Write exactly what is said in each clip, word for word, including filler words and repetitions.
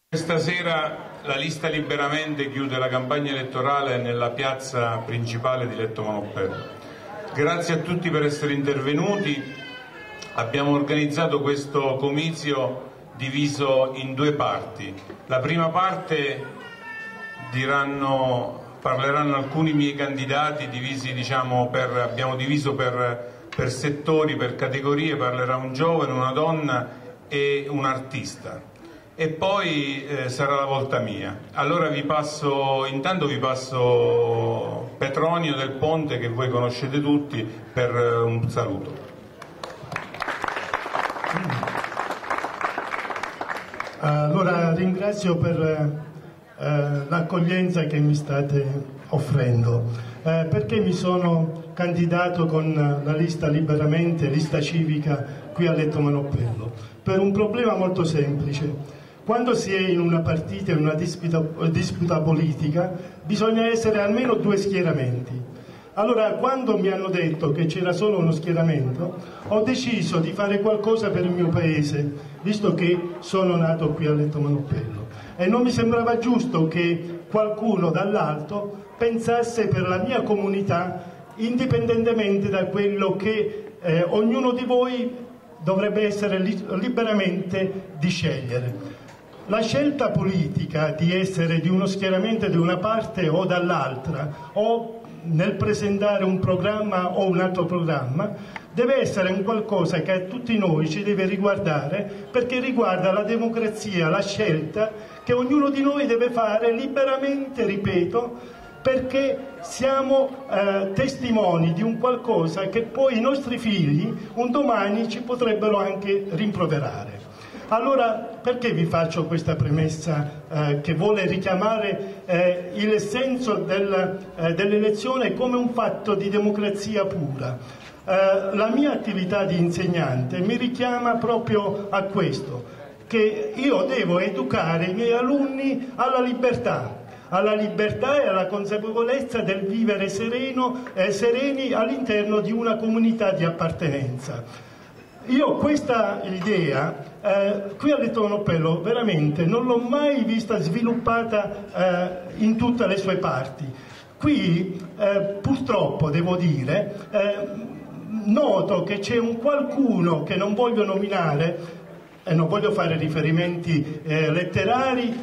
Questa sera la lista Liberamente chiude la campagna elettorale nella piazza principale di Letto Manoppello. Grazie a tutti per essere intervenuti. Abbiamo organizzato questo comizio diviso in due parti. La prima parte diranno, parleranno alcuni miei candidati, divisi, diciamo, per, abbiamo diviso per, per settori, per categorie. Parlerà un giovane, una donna e un artista. E poi eh, sarà la volta mia. Allora vi passo, intanto vi passo Petronio del Ponte, che voi conoscete tutti, per eh, un saluto. Allora ringrazio per eh, l'accoglienza che mi state offrendo, eh, perché mi sono candidato con la lista Liberamente, lista civica qui a Letto Manoppello, per un problema molto semplice. Quando si è in una partita, in una disputa, disputa politica, bisogna essere almeno due schieramenti. Allora, quando mi hanno detto che c'era solo uno schieramento, ho deciso di fare qualcosa per il mio paese, visto che sono nato qui a Letto Manoppello. E non mi sembrava giusto che qualcuno dall'alto pensasse per la mia comunità, indipendentemente da quello che eh, ognuno di voi dovrebbe essere li liberamente di scegliere. La scelta politica di essere di uno schieramento di una parte o dall'altra, o nel presentare un programma o un altro programma, deve essere un qualcosa che a tutti noi ci deve riguardare, perché riguarda la democrazia, la scelta che ognuno di noi deve fare liberamente, ripeto, perché siamo eh, testimoni di un qualcosa che poi i nostri figli un domani ci potrebbero anche rimproverare. Allora, perché vi faccio questa premessa eh, che vuole richiamare eh, il senso del, eh, dell'elezione come un fatto di democrazia pura? Eh, la mia attività di insegnante mi richiama proprio a questo, che io devo educare i miei alunni alla libertà, alla libertà e alla consapevolezza del vivere sereno, eh, sereni all'interno di una comunità di appartenenza. Io questa idea eh, qui a Letto Manoppello veramente non l'ho mai vista sviluppata eh, in tutte le sue parti. Qui eh, purtroppo devo dire, eh, noto che c'è un qualcuno che non voglio nominare, e non voglio fare riferimenti eh, letterari,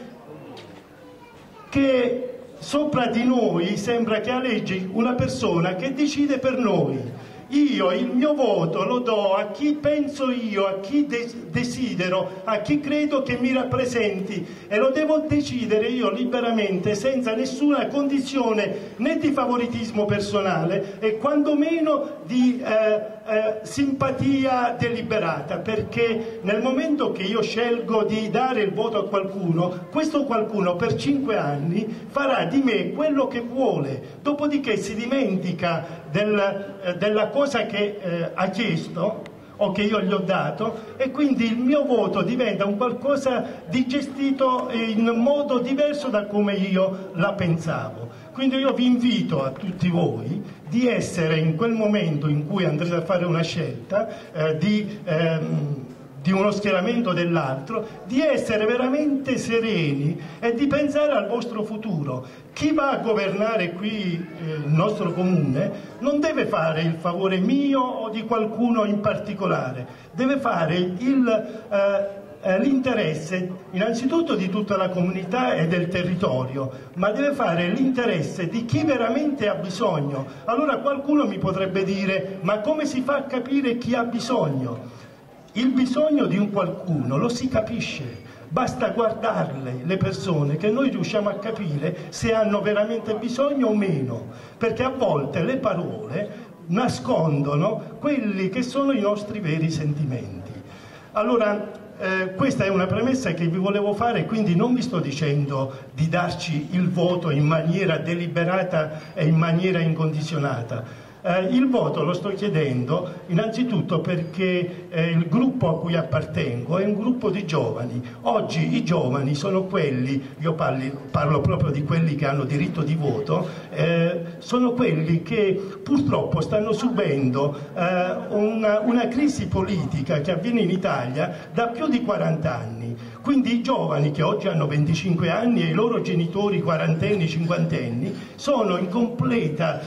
che sopra di noi sembra che aleggi una persona che decide per noi. Io il mio voto lo do a chi penso io, a chi desidero, a chi credo che mi rappresenti, e lo devo decidere io liberamente, senza nessuna condizione né di favoritismo personale e quando meno di eh, eh, simpatia deliberata, perché nel momento che io scelgo di dare il voto a qualcuno, questo qualcuno per cinque anni farà di me quello che vuole, dopodiché si dimentica del, eh, della cosa che eh, ha chiesto o che io gli ho dato, e quindi il mio voto diventa un qualcosa di gestito in modo diverso da come io la pensavo. Quindi io vi invito a tutti voi di essere in quel momento in cui andrete a fare una scelta eh, di, ehm, di uno schieramento o dell'altro, di essere veramente sereni e di pensare al vostro futuro. Chi va a governare qui eh, il nostro comune non deve fare il favore mio o di qualcuno in particolare, deve fare il, eh, l'interesse innanzitutto di tutta la comunità e del territorio, ma deve fare l'interesse di chi veramente ha bisogno. Allora qualcuno mi potrebbe dire: ma come si fa a capire chi ha bisogno? Il bisogno di un qualcuno lo si capisce. Basta guardarle, le persone, che noi riusciamo a capire se hanno veramente bisogno o meno, perché a volte le parole nascondono quelli che sono i nostri veri sentimenti. Allora, eh, questa è una premessa che vi volevo fare, quindi non vi sto dicendo di darci il voto in maniera deliberata e in maniera incondizionata. Eh, il voto lo sto chiedendo innanzitutto perché eh, il gruppo a cui appartengo è un gruppo di giovani. Oggi i giovani sono quelli, io parli, parlo proprio di quelli che hanno diritto di voto, eh, sono quelli che purtroppo stanno subendo eh, una, una crisi politica che avviene in Italia da più di quaranta anni. Quindi i giovani che oggi hanno venticinque anni e i loro genitori quarantenni, cinquantenni sono in completa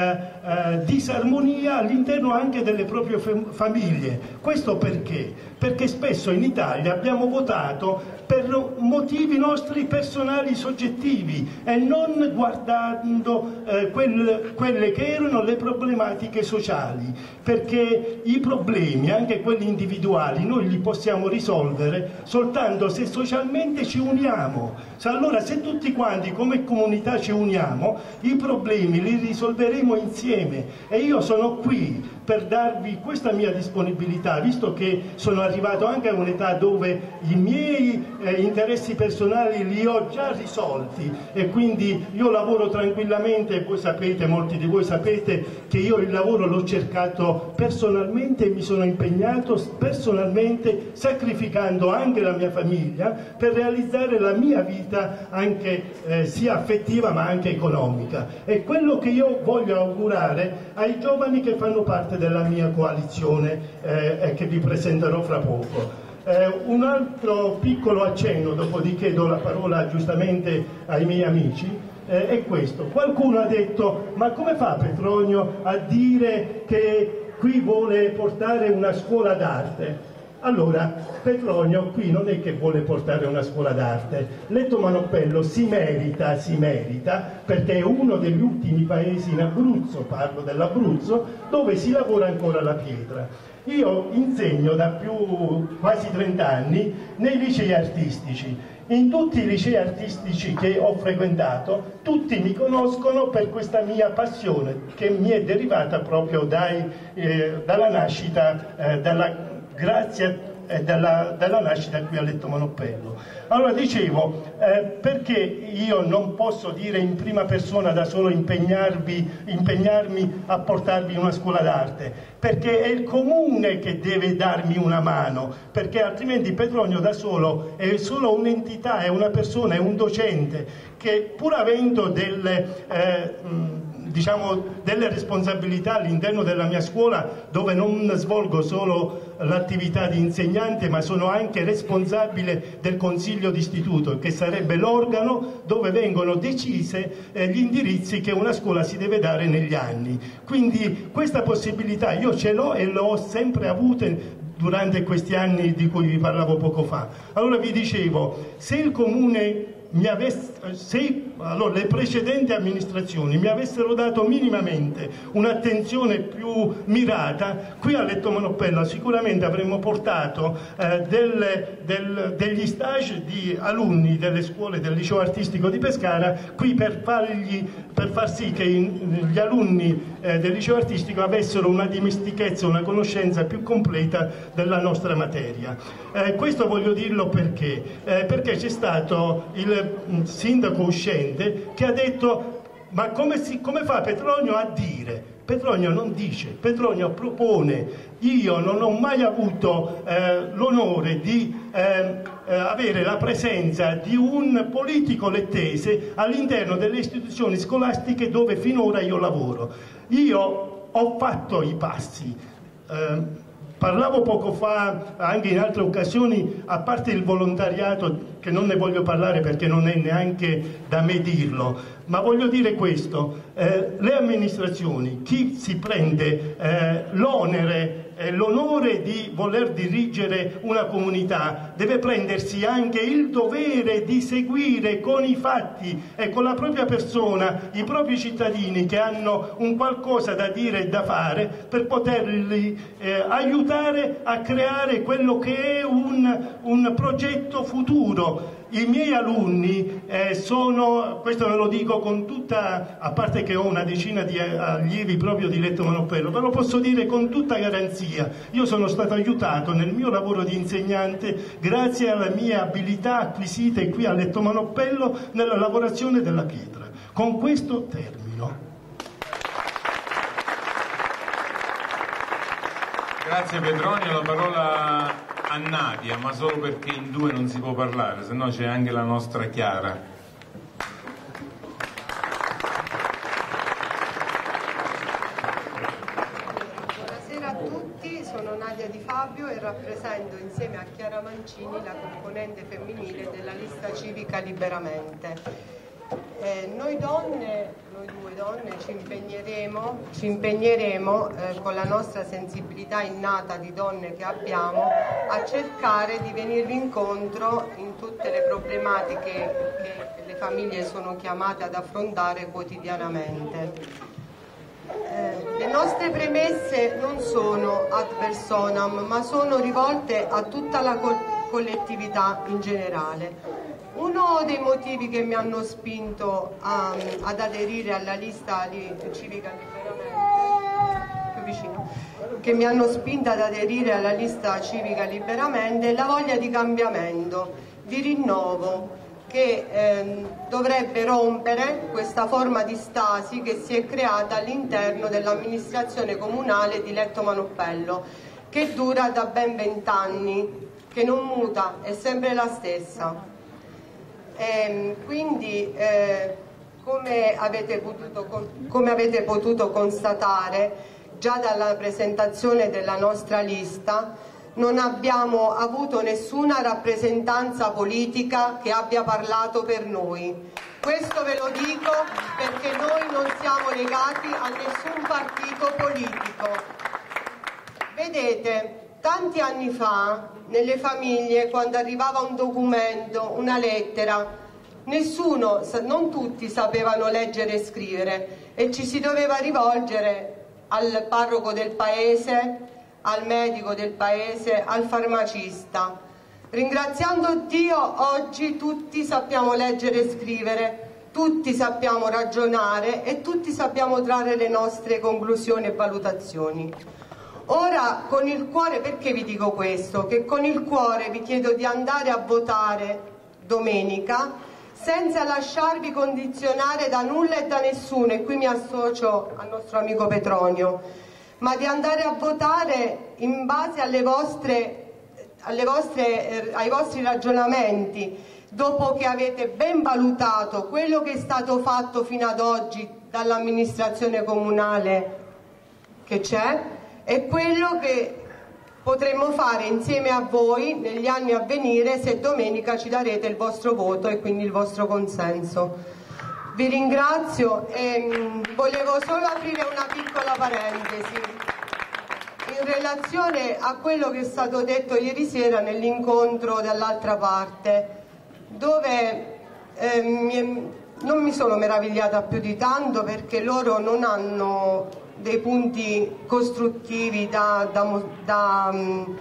eh, eh, disarmonia all'interno anche delle proprie famiglie. Questo perché? Perché spesso in Italia abbiamo votato per motivi nostri personali soggettivi e non guardando eh, quel, quelle che erano le problematiche sociali, perché i problemi, anche quelli individuali, noi li possiamo risolvere soltanto se socialmente ci uniamo. Allora, se tutti quanti come comunità ci uniamo, i problemi li risolveremo insieme, e io sono qui per darvi questa mia disponibilità, visto che sono arrivato anche a un'età dove i miei eh, interessi personali li ho già risolti, e quindi io lavoro tranquillamente, e voi sapete, molti di voi sapete che io il lavoro l'ho cercato personalmente e mi sono impegnato personalmente, sacrificando anche la mia famiglia per realizzare la mia vita anche eh, sia affettiva ma anche economica. E quello che io voglio augurare ai giovani che fanno parte della mia coalizione eh, e che vi presenterò fra poco. Eh, un altro piccolo accenno, dopodiché do la parola giustamente ai miei amici, eh, è questo. Qualcuno ha detto: ma come fa Petronio a dire che qui vuole portare una scuola d'arte? Allora, Petronio qui non è che vuole portare una scuola d'arte. Letto Manoppello si merita, si merita, perché è uno degli ultimi paesi in Abruzzo, parlo dell'Abruzzo, dove si lavora ancora la pietra. Io insegno da più quasi trent'anni nei licei artistici. In tutti i licei artistici che ho frequentato, tutti mi conoscono per questa mia passione, che mi è derivata proprio dai, eh, dalla nascita, eh, dalla grazie eh, dalla, dalla nascita qui a Letto Manoppello. Allora dicevo, eh, perché io non posso dire in prima persona da solo impegnarvi, impegnarmi a portarvi in una scuola d'arte? Perché è il comune che deve darmi una mano, perché altrimenti Petronio da solo è solo un'entità, è una persona, è un docente che, pur avendo delle eh, diciamo delle responsabilità all'interno della mia scuola, dove non svolgo solo l'attività di insegnante ma sono anche responsabile del consiglio d'istituto, che sarebbe l'organo dove vengono decise eh, gli indirizzi che una scuola si deve dare negli anni. Quindi questa possibilità io ce l'ho e l'ho sempre avuta durante questi anni di cui vi parlavo poco fa. Allora vi dicevo, se il comune mi avesse, se allora, le precedenti amministrazioni mi avessero dato minimamente un'attenzione più mirata, qui a Letto Manoppello sicuramente avremmo portato eh, delle, del, degli stage di alunni delle scuole del liceo artistico di Pescara qui per, fargli, per far sì che in, gli alunni eh, del liceo artistico avessero una dimestichezza, una conoscenza più completa della nostra materia. Eh, questo voglio dirlo perché? Eh, perché c'è stato il sindaco uscente che ha detto: ma come, si, come fa Petronio a dire? Petronio non dice, Petronio propone. Io non ho mai avuto eh, l'onore di eh, eh, avere la presenza di un politico lettese all'interno delle istituzioni scolastiche dove finora io lavoro. Io ho fatto i passi. Eh, Parlavo poco fa, anche in altre occasioni, a parte il volontariato, che non ne voglio parlare perché non è neanche da me dirlo, ma voglio dire questo, eh, le amministrazioni, chi si prende eh, l'onere e l'onore di voler dirigere una comunità, deve prendersi anche il dovere di seguire con i fatti e con la propria persona i propri cittadini che hanno un qualcosa da dire e da fare per poterli eh, aiutare a creare quello che è un, un progetto futuro. I miei alunni eh, sono, questo ve lo dico con tutta, a parte che ho una decina di allievi proprio di Letto Manoppello, ve lo posso dire con tutta garanzia, io sono stato aiutato nel mio lavoro di insegnante grazie alle mie abilità acquisite qui a Letto Manoppello nella lavorazione della pietra. Con questo termino. Grazie Petronio, la parola a Nadia, ma solo perché in due non si può parlare, se no c'è anche la nostra Chiara. Buonasera a tutti, sono Nadia Di Fabio. Fabio e rappresento insieme a Chiara Mancini la componente femminile della lista civica Liberamente. Eh, noi donne, noi due donne ci impegneremo, ci impegneremo eh, con la nostra sensibilità innata di donne che abbiamo a cercare di venirvi incontro in tutte le problematiche che le famiglie sono chiamate ad affrontare quotidianamente. Eh, le nostre premesse non sono ad personam, ma sono rivolte a tutta la co collettività in generale. Uno dei motivi che mi hanno spinto a, ad aderire alla lista di civica Liberamente, più vicino, che mi hanno spinto ad aderire alla lista civica Liberamente è la voglia di cambiamento, di rinnovo, che ehm, dovrebbe rompere questa forma di stasi che si è creata all'interno dell'amministrazione comunale di Letto Manoppello, che dura da ben vent'anni, che non muta, è sempre la stessa. E quindi eh, come, avete potuto, come avete potuto constatare già dalla presentazione della nostra lista, non abbiamo avuto nessuna rappresentanza politica che abbia parlato per noi. Questo ve lo dico perché noi non siamo legati a nessun partito politico. Vedete, tanti anni fa, nelle famiglie, quando arrivava un documento, una lettera, nessuno, non tutti sapevano leggere e scrivere e ci si doveva rivolgere al parroco del paese, al medico del paese, al farmacista. Ringraziando Dio, oggi tutti sappiamo leggere e scrivere, tutti sappiamo ragionare e tutti sappiamo trarre le nostre conclusioni e valutazioni. Ora, con il cuore, perché vi dico questo? Che con il cuore vi chiedo di andare a votare domenica senza lasciarvi condizionare da nulla e da nessuno, e qui mi associo al nostro amico Petronio, ma di andare a votare in base alle vostre, alle vostre, eh, ai vostri ragionamenti, dopo che avete ben valutato quello che è stato fatto fino ad oggi dall'amministrazione comunale che c'è e quello che potremmo fare insieme a voi negli anni a venire se domenica ci darete il vostro voto e quindi il vostro consenso. Vi ringrazio e mh, volevo solo aprire una piccola parentesi in relazione a quello che è stato detto ieri sera nell'incontro dall'altra parte, dove eh, mi, non mi sono meravigliata più di tanto perché loro non hanno dei punti costruttivi da, da, da,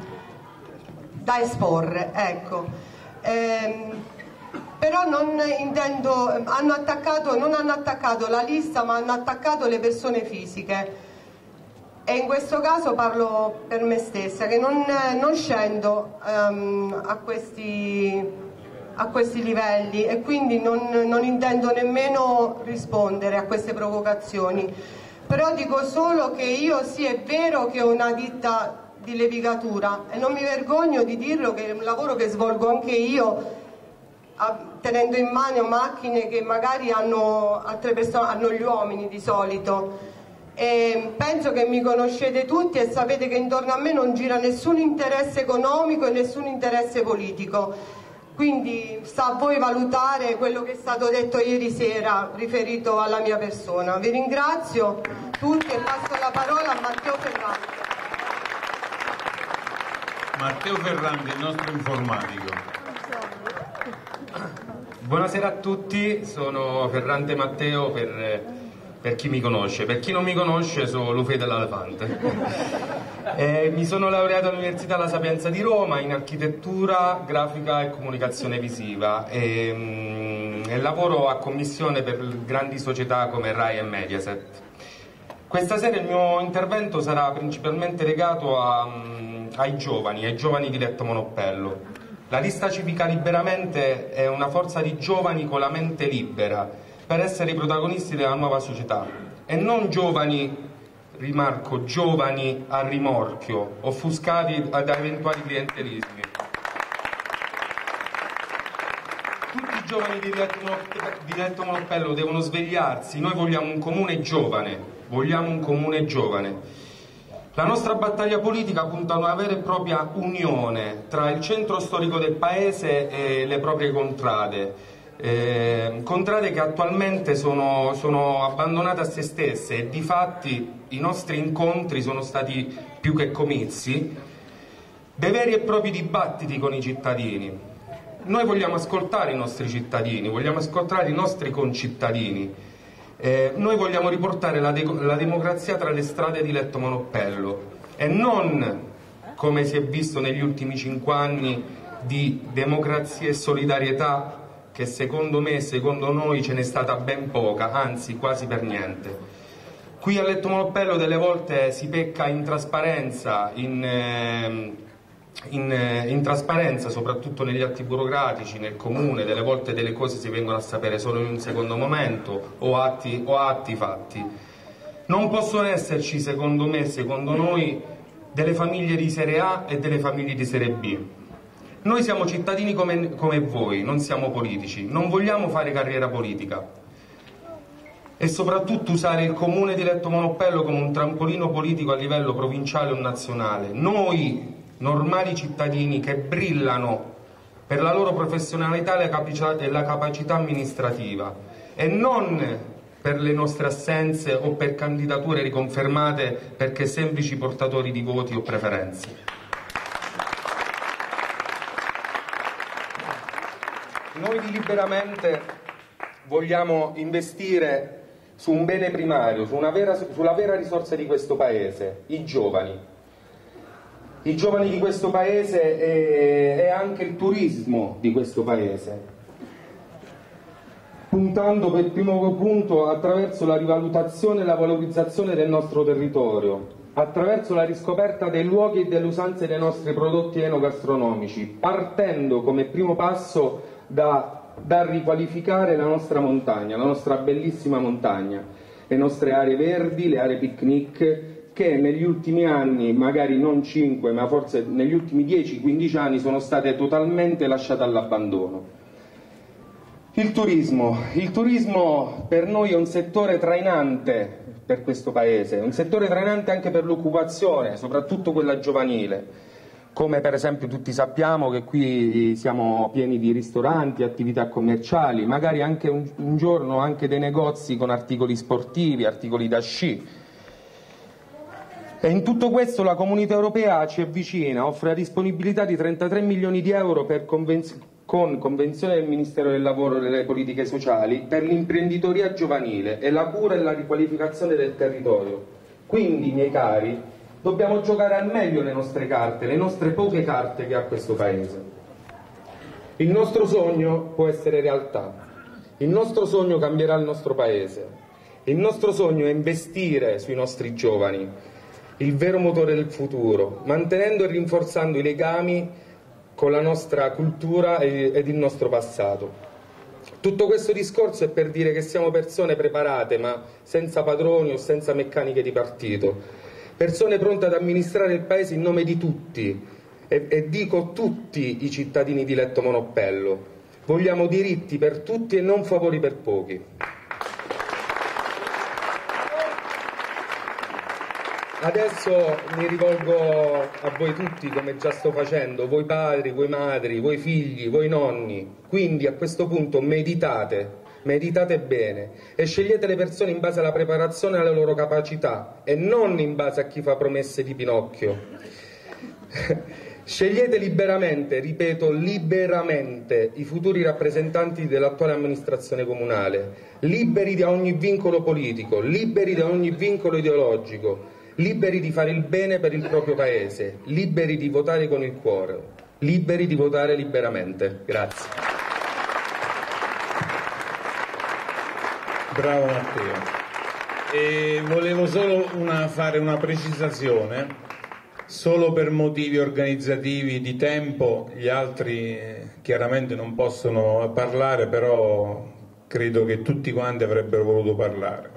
da esporre, ecco. Ehm, però non intendo, hanno attaccato, non hanno attaccato la lista ma hanno attaccato le persone fisiche e in questo caso parlo per me stessa che non, non scendo um, a, questi, a questi livelli e quindi non, non intendo nemmeno rispondere a queste provocazioni, però dico solo che io sì è vero che ho una ditta di levigatura e non mi vergogno di dirlo che è un lavoro che svolgo anche io tenendo in mano macchine che magari hanno altre persone, hanno gli uomini di solito, e penso che mi conoscete tutti e sapete che intorno a me non gira nessun interesse economico e nessun interesse politico, quindi sta a voi valutare quello che è stato detto ieri sera riferito alla mia persona. Vi ringrazio tutti e passo la parola a Matteo Ferrandi. Matteo Ferrandi, il nostro informatico. Buonasera a tutti, sono Ferrante Matteo per, per chi mi conosce, per chi non mi conosce sono Lufe dell'Elefante. eh, mi sono laureato all'Università La Sapienza di Roma in architettura, grafica e comunicazione visiva e, mm, e lavoro a commissione per grandi società come Rai e Mediaset. Questa sera il mio intervento sarà principalmente legato a, mm, ai giovani, ai giovani di Letto Manoppello. La lista civica Liberamente è una forza di giovani con la mente libera per essere i protagonisti della nuova società e non giovani, rimarco, giovani a rimorchio, offuscati da eventuali clientelismi. Tutti i giovani di Letto Manoppello devono svegliarsi, noi vogliamo un comune giovane, vogliamo un comune giovane. La nostra battaglia politica punta a una vera e propria unione tra il centro storico del paese e le proprie contrade, eh, contrade che attualmente sono, sono abbandonate a se stesse e difatti i nostri incontri sono stati più che comizi, dei veri e propri dibattiti con i cittadini. Noi vogliamo ascoltare i nostri cittadini, vogliamo ascoltare i nostri concittadini. Eh, noi vogliamo riportare la, de la democrazia tra le strade di Letto Manoppello e non, come si è visto negli ultimi cinque anni, di democrazia e solidarietà, che secondo me e secondo noi ce n'è stata ben poca, anzi quasi per niente. Qui a Letto Manoppello delle volte si pecca in trasparenza, in... Eh, In, in trasparenza, soprattutto negli atti burocratici, nel comune, delle volte delle cose si vengono a sapere solo in un secondo momento o atti, o atti fatti. Non possono esserci, secondo me, secondo noi, delle famiglie di serie A e delle famiglie di serie B. Noi siamo cittadini come, come voi, non siamo politici, non vogliamo fare carriera politica e soprattutto usare il comune di Letto Manoppello come un trampolino politico a livello provinciale o nazionale. Noi normali cittadini che brillano per la loro professionalità e la capacità amministrativa e non per le nostre assenze o per candidature riconfermate perché semplici portatori di voti o preferenze. Noi di Liberamente vogliamo investire su un bene primario, su una vera, sulla vera risorsa di questo Paese, i giovani. I giovani di questo paese e, e anche il turismo di questo paese, puntando per primo punto attraverso la rivalutazione e la valorizzazione del nostro territorio, attraverso la riscoperta dei luoghi e delle usanze dei nostri prodotti enogastronomici, partendo come primo passo da, da riqualificare la nostra montagna, la nostra bellissima montagna, le nostre aree verdi, le aree picnic, che negli ultimi anni, magari non cinque, ma forse negli ultimi dieci quindici anni sono state totalmente lasciate all'abbandono. Il turismo. Il turismo per noi è un settore trainante per questo Paese, un settore trainante anche per l'occupazione, soprattutto quella giovanile. Come per esempio tutti sappiamo che qui siamo pieni di ristoranti, attività commerciali, magari anche un, un giorno anche dei negozi con articoli sportivi, articoli da sci. E in tutto questo la Comunità Europea ci avvicina, offre la disponibilità di trentatré milioni di euro per convenz con convenzione del Ministero del Lavoro e delle Politiche Sociali per l'imprenditoria giovanile e la cura e la riqualificazione del territorio. Quindi, miei cari, dobbiamo giocare al meglio le nostre carte, le nostre poche carte che ha questo Paese. Il nostro sogno può essere realtà, il nostro sogno cambierà il nostro Paese, il nostro sogno è investire sui nostri giovani, il vero motore del futuro, mantenendo e rinforzando i legami con la nostra cultura ed il nostro passato. Tutto questo discorso è per dire che siamo persone preparate, ma senza padroni o senza meccaniche di partito, persone pronte ad amministrare il Paese in nome di tutti, e, e dico tutti i cittadini di Letto Manoppello. Vogliamo diritti per tutti e non favori per pochi. Adesso mi rivolgo a voi tutti, come già sto facendo, voi padri, voi madri, voi figli, voi nonni. Quindi a questo punto meditate, meditate bene e scegliete le persone in base alla preparazione e alle loro capacità e non in base a chi fa promesse di Pinocchio. Scegliete liberamente, ripeto, liberamente i futuri rappresentanti dell'attuale amministrazione comunale, liberi da ogni vincolo politico, liberi da ogni vincolo ideologico, liberi di fare il bene per il proprio paese, liberi di votare con il cuore, liberi di votare liberamente. Grazie. Bravo Matteo. E volevo solo una, fare una precisazione, solo per motivi organizzativi di tempo, gli altri eh, chiaramente non possono parlare, però credo che tutti quanti avrebbero voluto parlare.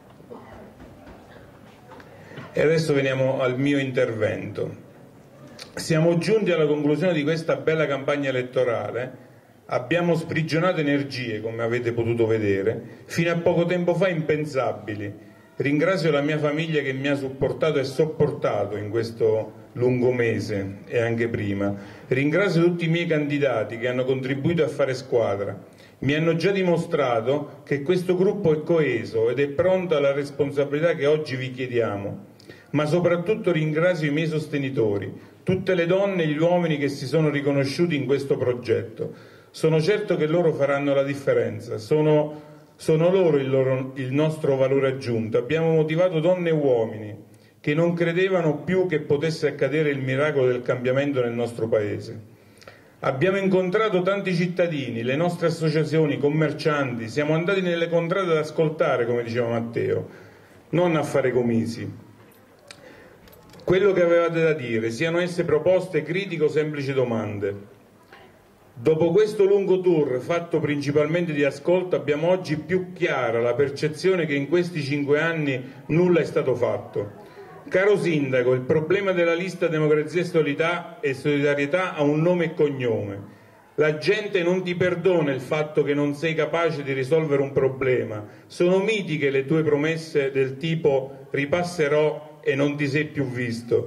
E adesso veniamo al mio intervento. Siamo giunti alla conclusione di questa bella campagna elettorale, abbiamo sprigionato energie, come avete potuto vedere, fino a poco tempo fa impensabili, ringrazio la mia famiglia che mi ha supportato e sopportato in questo lungo mese e anche prima. Ringrazio tutti i miei candidati che hanno contribuito a fare squadra. Mi hanno già dimostrato che questo gruppo è coeso ed è pronto alla responsabilità che oggi vi chiediamo. Ma soprattutto ringrazio i miei sostenitori, tutte le donne e gli uomini che si sono riconosciuti in questo progetto. Sono certo che loro faranno la differenza, sono, sono loro il, loro il nostro valore aggiunto. Abbiamo motivato donne e uomini che non credevano più che potesse accadere il miracolo del cambiamento nel nostro Paese. Abbiamo incontrato tanti cittadini, le nostre associazioni, i commercianti, siamo andati nelle contrade ad ascoltare, come diceva Matteo, non a fare comisi. Quello che avevate da dire, siano esse proposte, critiche o semplici domande. Dopo questo lungo tour, fatto principalmente di ascolto, abbiamo oggi più chiara la percezione che in questi cinque anni nulla è stato fatto. Caro Sindaco, il problema della lista Democrazia e Solidarietà ha un nome e cognome. La gente non ti perdona il fatto che non sei capace di risolvere un problema. Sono mitiche le tue promesse del tipo ripasserò e non ti sei più visto.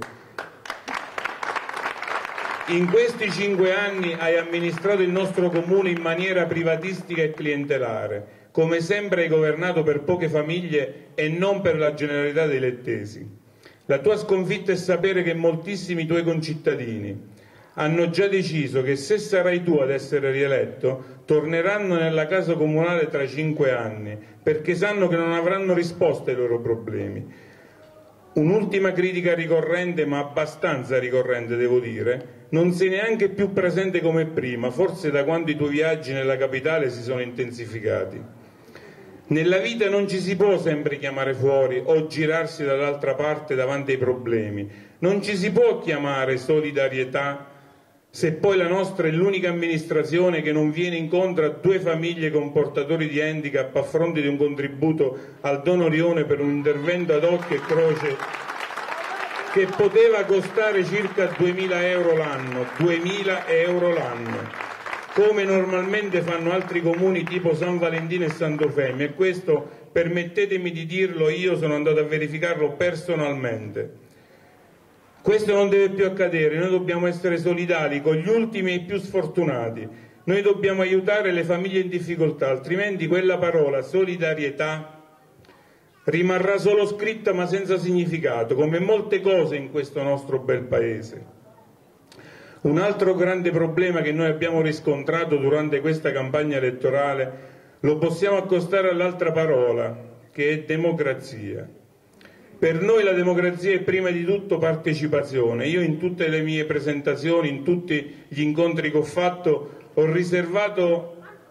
In questi cinque anni hai amministrato il nostro comune in maniera privatistica e clientelare. Come sempre hai governato per poche famiglie e non per la generalità dei lettesi. La tua sconfitta è sapere che moltissimi tuoi concittadini hanno già deciso che se sarai tu ad essere rieletto, torneranno nella casa comunale tra cinque anni, perché sanno che non avranno risposta ai loro problemi. Un'ultima critica ricorrente, ma abbastanza ricorrente devo dire, non sei neanche più presente come prima, forse da quando i tuoi viaggi nella capitale si sono intensificati. Nella vita non ci si può sempre chiamare fuori o girarsi dall'altra parte davanti ai problemi. Non ci si può chiamare solidarietà se poi la nostra è l'unica amministrazione che non viene incontro a due famiglie con portatori di handicap a fronte di un contributo al donorione per un intervento ad occhio e croce che poteva costare circa duemila euro l'anno. duemila euro l'anno. Come normalmente fanno altri comuni tipo San Valentino e Sant'Eufemio, e questo, permettetemi di dirlo, io sono andato a verificarlo personalmente. Questo non deve più accadere, noi dobbiamo essere solidali con gli ultimi e i più sfortunati, noi dobbiamo aiutare le famiglie in difficoltà, altrimenti quella parola solidarietà rimarrà solo scritta ma senza significato, come molte cose in questo nostro bel paese. Un altro grande problema che noi abbiamo riscontrato durante questa campagna elettorale lo possiamo accostare all'altra parola, che è democrazia. Per noi la democrazia è prima di tutto partecipazione. Io in tutte le mie presentazioni, in tutti gli incontri che ho fatto, ho riservato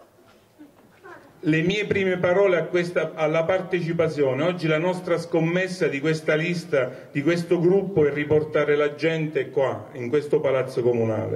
le mie prime parole a questa, alla partecipazione. Oggi la nostra scommessa di questa lista, di questo gruppo, è riportare la gente qua, in questo palazzo comunale.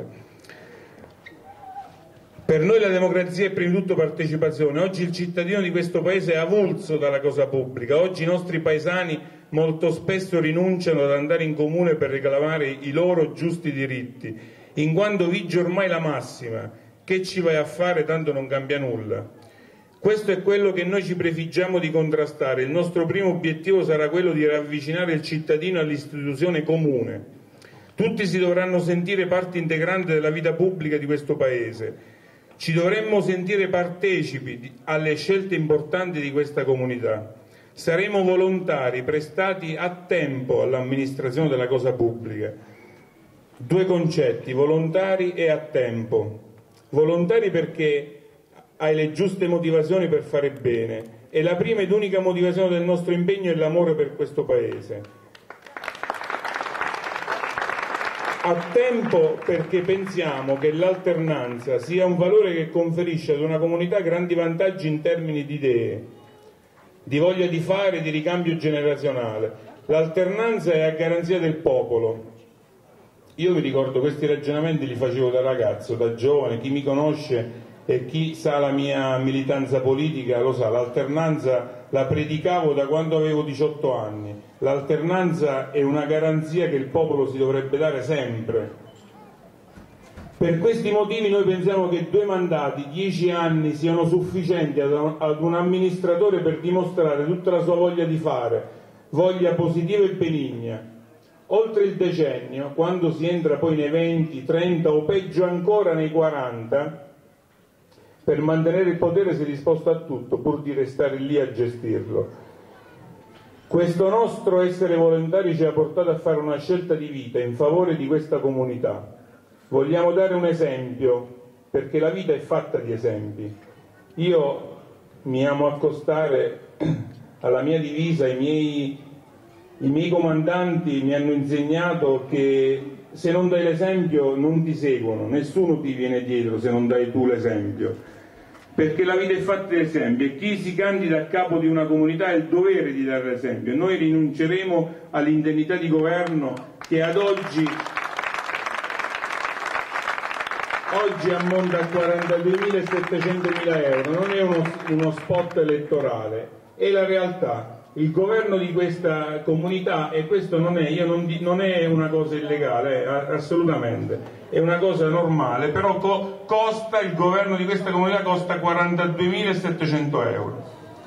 Per noi la democrazia è prima di tutto partecipazione. Oggi il cittadino di questo paese è avulso dalla cosa pubblica. Oggi i nostri paesani molto spesso rinunciano ad andare in comune per reclamare i loro giusti diritti, in quanto vige ormai la massima: che ci vai a fare, tanto non cambia nulla. Questo è quello che noi ci prefiggiamo di contrastare. Il nostro primo obiettivo sarà quello di ravvicinare il cittadino all'istituzione comune. Tutti si dovranno sentire parte integrante della vita pubblica di questo Paese. Ci dovremmo sentire partecipi alle scelte importanti di questa comunità. Saremo volontari, prestati a tempo all'amministrazione della cosa pubblica. Due concetti, volontari e a tempo. Volontari perché hai le giuste motivazioni per fare bene, e la prima ed unica motivazione del nostro impegno è l'amore per questo Paese. A tempo perché pensiamo che l'alternanza sia un valore che conferisce ad una comunità grandi vantaggi in termini di idee, di voglia di fare, di ricambio generazionale. L'alternanza è a garanzia del popolo. Io vi ricordo questi ragionamenti li facevo da ragazzo, da giovane, chi mi conosce e chi sa la mia militanza politica lo sa, l'alternanza la predicavo da quando avevo diciotto anni, l'alternanza è una garanzia che il popolo si dovrebbe dare sempre. Per questi motivi noi pensiamo che due mandati, dieci anni, siano sufficienti ad un amministratore per dimostrare tutta la sua voglia di fare, voglia positiva e benigna. Oltre il decennio, quando si entra poi nei venti, trenta o peggio ancora nei quaranta, per mantenere il potere si è disposto a tutto pur di restare lì a gestirlo. Questo nostro essere volontari ci ha portato a fare una scelta di vita in favore di questa comunità. Vogliamo dare un esempio, perché la vita è fatta di esempi. Io mi amo accostare alla mia divisa, i miei, i miei comandanti mi hanno insegnato che se non dai l'esempio non ti seguono, nessuno ti viene dietro se non dai tu l'esempio. Perché la vita è fatta di esempi e chi si candida a capo di una comunità ha il dovere di dare l'esempio. Noi rinunceremo all'indennità di governo che ad oggi, oggi ammonta a quarantaduemilasettecentomila euro, non è uno, uno spot elettorale, è la realtà. Il governo di questa comunità, e questo non è, io non, non è una cosa illegale, eh, assolutamente, è una cosa normale, però co costa, il governo di questa comunità costa quarantaduemilasettecento euro.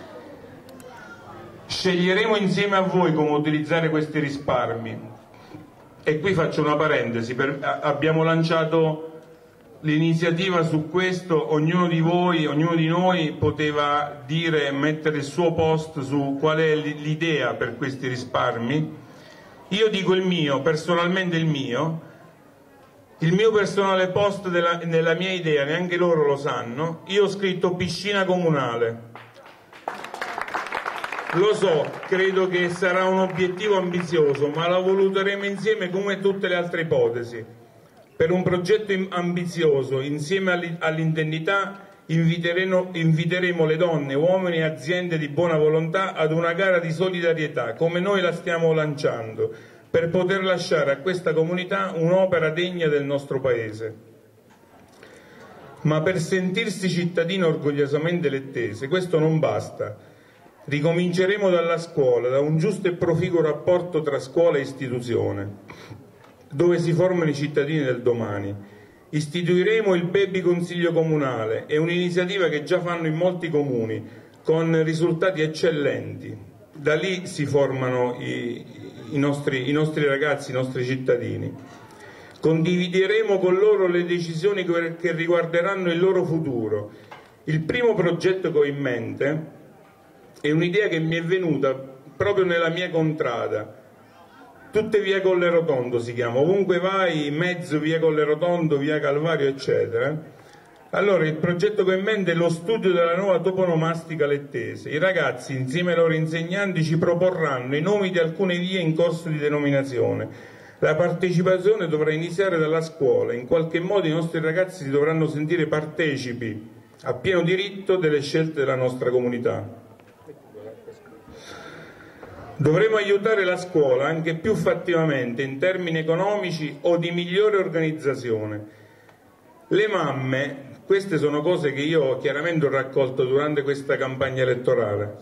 Sceglieremo insieme a voi come utilizzare questi risparmi. E qui faccio una parentesi, per, abbiamo lanciato l'iniziativa su questo, ognuno di voi, ognuno di noi poteva dire, mettere il suo post su qual è l'idea per questi risparmi. Io dico il mio, personalmente il mio, il mio personale post della, nella mia idea, neanche loro lo sanno, io ho scritto piscina comunale. Lo so, credo che sarà un obiettivo ambizioso, ma lo valuteremo insieme come tutte le altre ipotesi. Per un progetto ambizioso, insieme all'indennità, inviteremo, inviteremo le donne, uomini e aziende di buona volontà ad una gara di solidarietà, come noi la stiamo lanciando, per poter lasciare a questa comunità un'opera degna del nostro Paese. Ma per sentirsi cittadino orgogliosamente lettese, questo non basta. Ricominceremo dalla scuola, da un giusto e proficuo rapporto tra scuola e istituzione, dove si formano i cittadini del domani. Istituiremo il Baby Consiglio Comunale, è un'iniziativa che già fanno in molti comuni, con risultati eccellenti. Da lì si formano i, i, nostri, i nostri ragazzi, i nostri cittadini. Condivideremo con loro le decisioni che, che riguarderanno il loro futuro. Il primo progetto che ho in mente è un'idea che mi è venuta proprio nella mia contrada. Tutte via Colle Rotondo si chiama, ovunque vai, mezzo via Colle Rotondo, via Calvario, eccetera. Allora il progetto che ho in mente è lo studio della nuova toponomastica lettese. I ragazzi, insieme ai loro insegnanti, ci proporranno i nomi di alcune vie in corso di denominazione. La partecipazione dovrà iniziare dalla scuola, in qualche modo i nostri ragazzi si dovranno sentire partecipi, a pieno diritto, delle scelte della nostra comunità. Dovremo aiutare la scuola anche più fattivamente in termini economici o di migliore organizzazione. Le mamme, queste sono cose che io chiaramente ho raccolto durante questa campagna elettorale.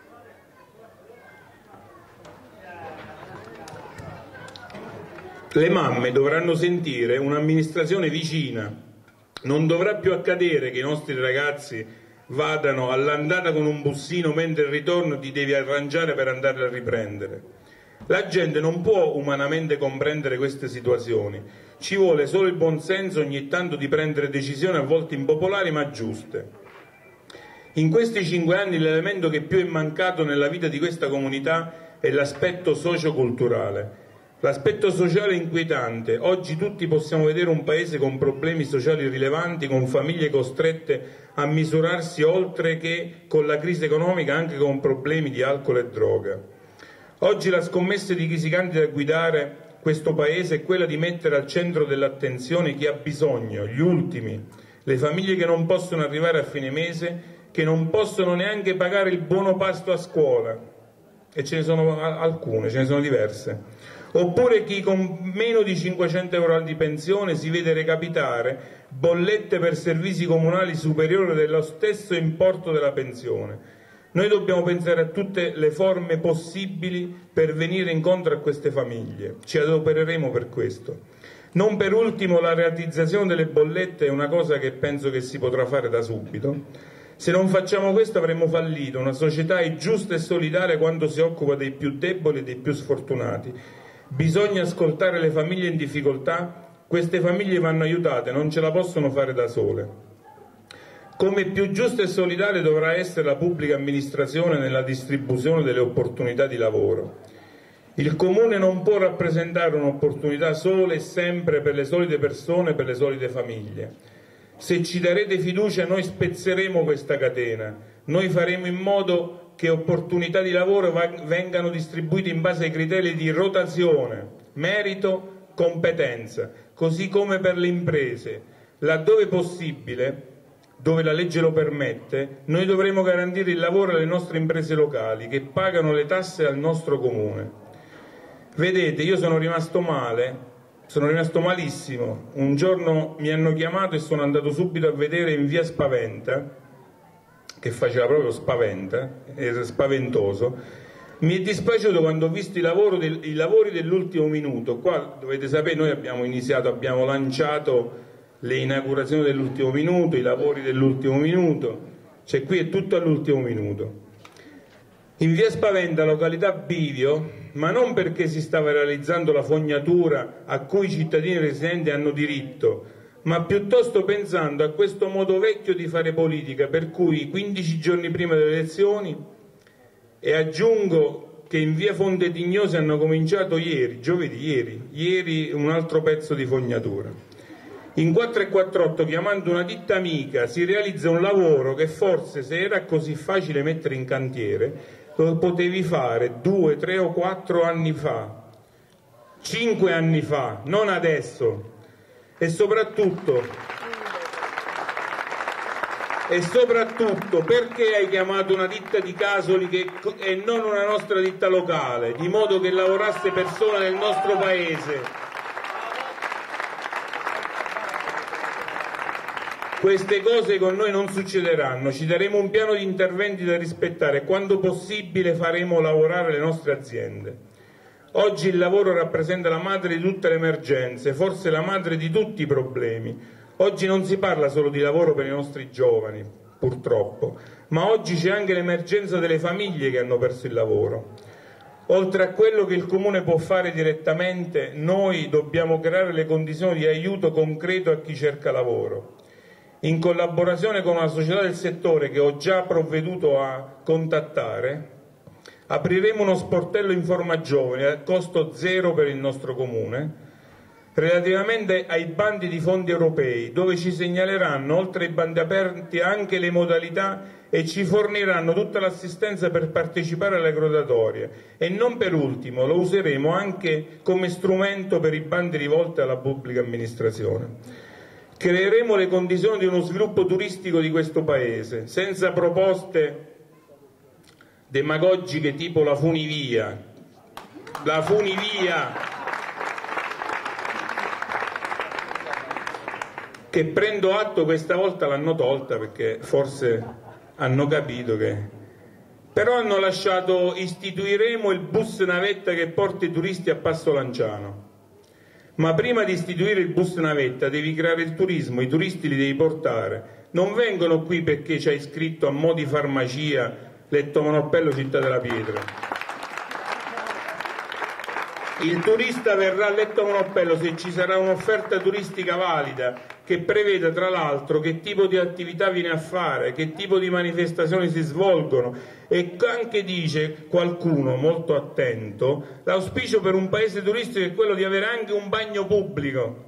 Le mamme dovranno sentire un'amministrazione vicina. Non dovrà più accadere che i nostri ragazzi vadano all'andata con un bussino mentre il ritorno ti devi arrangiare per andarli a riprendere. La gente non può umanamente comprendere queste situazioni, ci vuole solo il buon senso ogni tanto di prendere decisioni a volte impopolari ma giuste. In questi cinque anni l'elemento che più è mancato nella vita di questa comunità è l'aspetto socioculturale. L'aspetto sociale è inquietante. Oggi tutti possiamo vedere un paese con problemi sociali rilevanti, con famiglie costrette a misurarsi oltre che con la crisi economica anche con problemi di alcol e droga. Oggi la scommessa di chi si candida a guidare questo paese è quella di mettere al centro dell'attenzione chi ha bisogno, gli ultimi, le famiglie che non possono arrivare a fine mese, che non possono neanche pagare il buono pasto a scuola, e ce ne sono alcune, ce ne sono diverse. Oppure chi con meno di cinquecento euro di pensione si vede recapitare bollette per servizi comunali superiori dello stesso importo della pensione. Noi dobbiamo pensare a tutte le forme possibili per venire incontro a queste famiglie. Ci adopereremo per questo. Non per ultimo la realizzazione delle bollette è una cosa che penso che si potrà fare da subito. Se non facciamo questo avremo fallito. Una società è giusta e solidale quando si occupa dei più deboli e dei più sfortunati. Bisogna ascoltare le famiglie in difficoltà. Queste famiglie vanno aiutate, non ce la possono fare da sole. Come più giusta e solidale dovrà essere la pubblica amministrazione nella distribuzione delle opportunità di lavoro. Il Comune non può rappresentare un'opportunità sola e sempre per le solite persone, per le solite famiglie. Se ci darete fiducia noi spezzeremo questa catena, noi faremo in modo che opportunità di lavoro vengano distribuite in base ai criteri di rotazione, merito, competenza, così come per le imprese. Laddove possibile, dove la legge lo permette, noi dovremo garantire il lavoro alle nostre imprese locali che pagano le tasse al nostro comune. Vedete, io sono rimasto male, sono rimasto malissimo. Un giorno mi hanno chiamato e sono andato subito a vedere in via Spaventa, che faceva proprio spaventa, era spaventoso. Mi è dispiaciuto quando ho visto i, lavoro del, i lavori dell'ultimo minuto. Qua dovete sapere, noi abbiamo iniziato, abbiamo lanciato le inaugurazioni dell'ultimo minuto, i lavori dell'ultimo minuto, cioè qui è tutto all'ultimo minuto. In via Spaventa, località Bivio, ma non perché si stava realizzando la fognatura a cui i cittadini residenti hanno diritto, ma piuttosto pensando a questo modo vecchio di fare politica, per cui quindici giorni prima delle elezioni, e aggiungo che in via Fonte Tignosi hanno cominciato ieri, giovedì, ieri, ieri un altro pezzo di fognatura. In quattrocentoquarantotto, chiamando una ditta amica, si realizza un lavoro che forse, se era così facile mettere in cantiere, lo potevi fare due, tre o quattro anni fa, cinque anni fa, non adesso. E soprattutto, e soprattutto, perché hai chiamato una ditta di Casoli che, e non una nostra ditta locale, di modo che lavorasse persone del nostro paese? Queste cose con noi non succederanno, ci daremo un piano di interventi da rispettare e quando possibile faremo lavorare le nostre aziende. Oggi il lavoro rappresenta la madre di tutte le emergenze, forse la madre di tutti i problemi. Oggi non si parla solo di lavoro per i nostri giovani, purtroppo, ma oggi c'è anche l'emergenza delle famiglie che hanno perso il lavoro. Oltre a quello che il Comune può fare direttamente, noi dobbiamo creare le condizioni di aiuto concreto a chi cerca lavoro. In collaborazione con una società del settore che ho già provveduto a contattare, apriremo uno sportello Informa Giovani a costo zero per il nostro Comune, relativamente ai bandi di fondi europei, dove ci segnaleranno, oltre ai bandi aperti, anche le modalità e ci forniranno tutta l'assistenza per partecipare alle graduatorie. E non per ultimo, lo useremo anche come strumento per i bandi rivolti alla pubblica amministrazione. Creeremo le condizioni di uno sviluppo turistico di questo Paese, senza proposte demagogiche tipo la funivia. La funivia che prendo atto questa volta l'hanno tolta perché forse hanno capito che... Però hanno lasciato, istituiremo il bus navetta che porta i turisti a Passo Lanciano. Ma prima di istituire il bus navetta devi creare il turismo, i turisti li devi portare. Non vengono qui perché c'hai scritto a mo' di farmacia Letto Manoppello Città della Pietra. Il turista verrà a Letto Manoppello se ci sarà un'offerta turistica valida che preveda tra l'altro che tipo di attività viene a fare, che tipo di manifestazioni si svolgono e anche dice qualcuno molto attento l'auspicio per un paese turistico è quello di avere anche un bagno pubblico.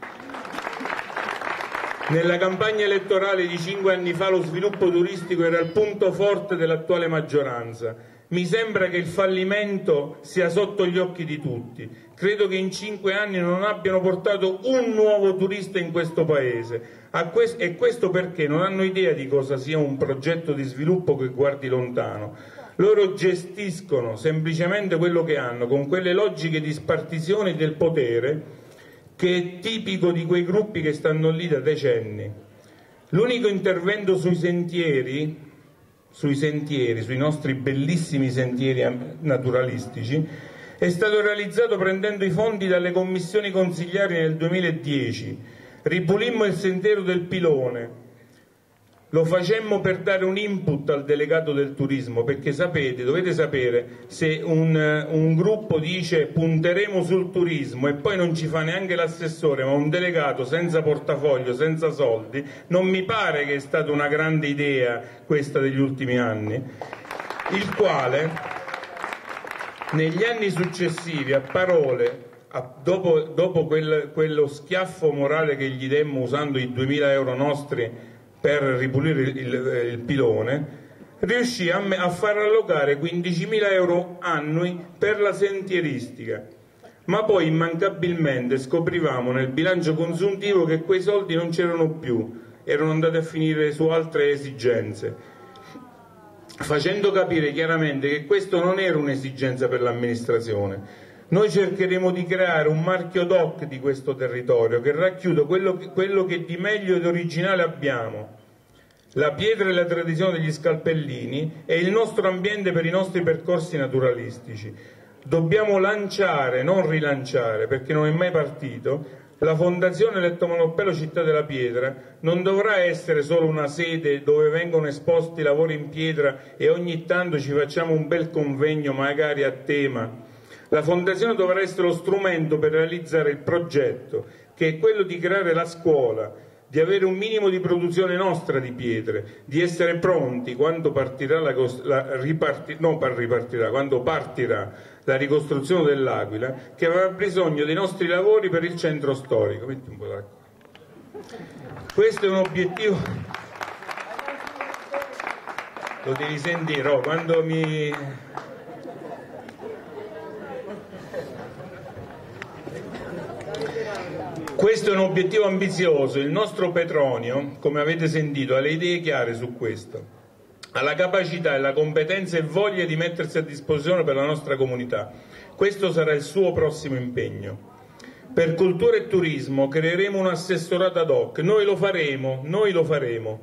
Nella campagna elettorale di cinque anni fa lo sviluppo turistico era il punto forte dell'attuale maggioranza. Mi sembra che il fallimento sia sotto gli occhi di tutti. Credo che in cinque anni non abbiano portato un nuovo turista in questo paese. A questo, e questo perché non hanno idea di cosa sia un progetto di sviluppo che guardi lontano. Loro gestiscono semplicemente quello che hanno, con quelle logiche di spartizione del potere che è tipico di quei gruppi che stanno lì da decenni. L'unico intervento sui sentieri, sui sentieri, sui nostri bellissimi sentieri naturalistici, è stato realizzato prendendo i fondi dalle commissioni consigliari nel duemiladieci. Ripulimmo il sentiero del Pilone, Lo facemmo per dare un input al delegato del turismo, perché sapete, dovete sapere, se un, un gruppo dice punteremo sul turismo e poi non ci fa neanche l'assessore, ma un delegato senza portafoglio, senza soldi, non mi pare che è stata una grande idea questa degli ultimi anni, il quale negli anni successivi a parole, a, dopo, dopo quel, quello schiaffo morale che gli demmo usando i duemila euro nostri per ripulire il, il, il pilone, riuscì a, a far allocare quindicimila euro annui per la sentieristica, ma poi immancabilmente scoprivamo nel bilancio consuntivo che quei soldi non c'erano più, erano andati a finire su altre esigenze, facendo capire chiaramente che questo non era un'esigenza per l'amministrazione. Noi cercheremo di creare un marchio doc di questo territorio che racchiuda quello che, quello che di meglio ed originale abbiamo, la pietra e la tradizione degli scalpellini e il nostro ambiente per i nostri percorsi naturalistici. Dobbiamo lanciare, non rilanciare, perché non è mai partito, la Fondazione Letto Maloppello Città della Pietra. Non dovrà essere solo una sede dove vengono esposti lavori in pietra e ogni tanto ci facciamo un bel convegno magari a tema. La Fondazione dovrà essere lo strumento per realizzare il progetto, che è quello di creare la scuola, di avere un minimo di produzione nostra di pietre, di essere pronti quando partirà la, la riparti, no, ripartirà, quando partirà la ricostruzione dell'Aquila, che avrà bisogno dei nostri lavori per il centro storico. Metti un po' d'acqua. Questo è un obiettivo. Lo devi sentire, oh, quando mi. Questo è un obiettivo ambizioso, il nostro Petronio, come avete sentito, ha le idee chiare su questo, ha la capacità e la competenza e voglia di mettersi a disposizione per la nostra comunità. Questo sarà il suo prossimo impegno. Per cultura e turismo creeremo un assessorato ad hoc, noi lo faremo, noi lo faremo,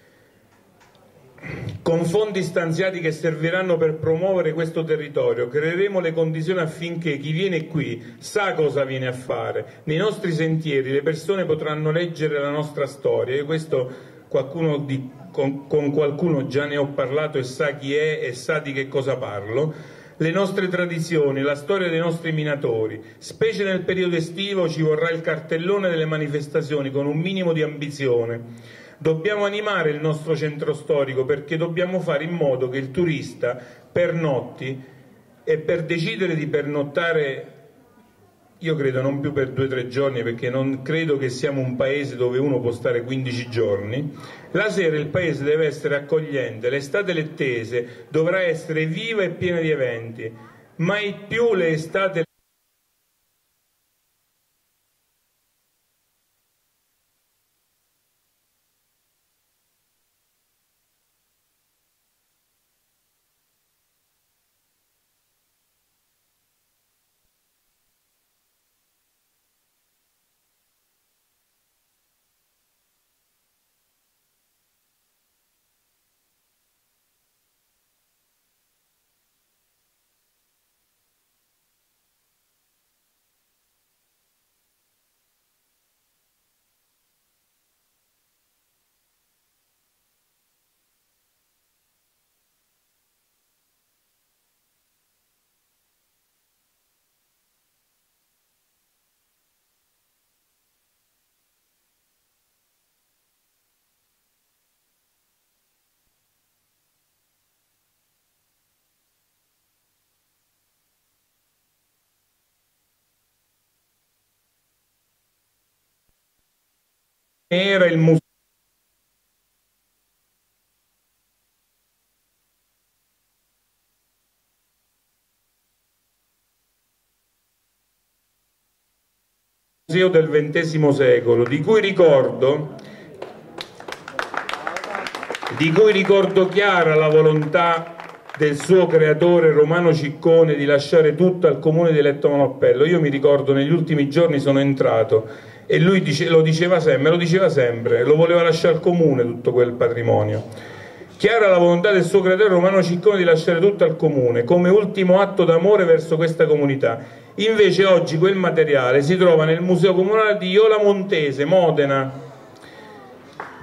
con fondi stanziati che serviranno per promuovere questo territorio. Creeremo le condizioni affinché chi viene qui sa cosa viene a fare. Nei nostri sentieri le persone potranno leggere la nostra storia. Io questo qualcuno di, con, con qualcuno già ne ho parlato e sa chi è e sa di che cosa parlo. Le nostre tradizioni, la storia dei nostri minatori. Specie nel periodo estivo ci vorrà il cartellone delle manifestazioni con un minimo di ambizione. Dobbiamo animare il nostro centro storico, perché dobbiamo fare in modo che il turista pernotti, e per decidere di pernottare, io credo non più per due o tre giorni, perché non credo che siamo un paese dove uno può stare quindici giorni, la sera il paese deve essere accogliente, l'estate lettese dovrà essere viva e piena di eventi, mai più le estate era il museo del ventesimo secolo, di cui ricordo di cui ricordo chiara la volontà del suo creatore Romano Ciccone di lasciare tutto al comune di Letto Maloppello. Io mi ricordo, negli ultimi giorni sono entrato e lui dice, lo diceva sempre, lo diceva sempre, lo voleva lasciare al comune tutto quel patrimonio. Chiara la volontà del suo creatore Romano Ciccone di lasciare tutto al comune, come ultimo atto d'amore verso questa comunità. Invece oggi quel materiale si trova nel Museo Comunale di Iola Montese, Modena,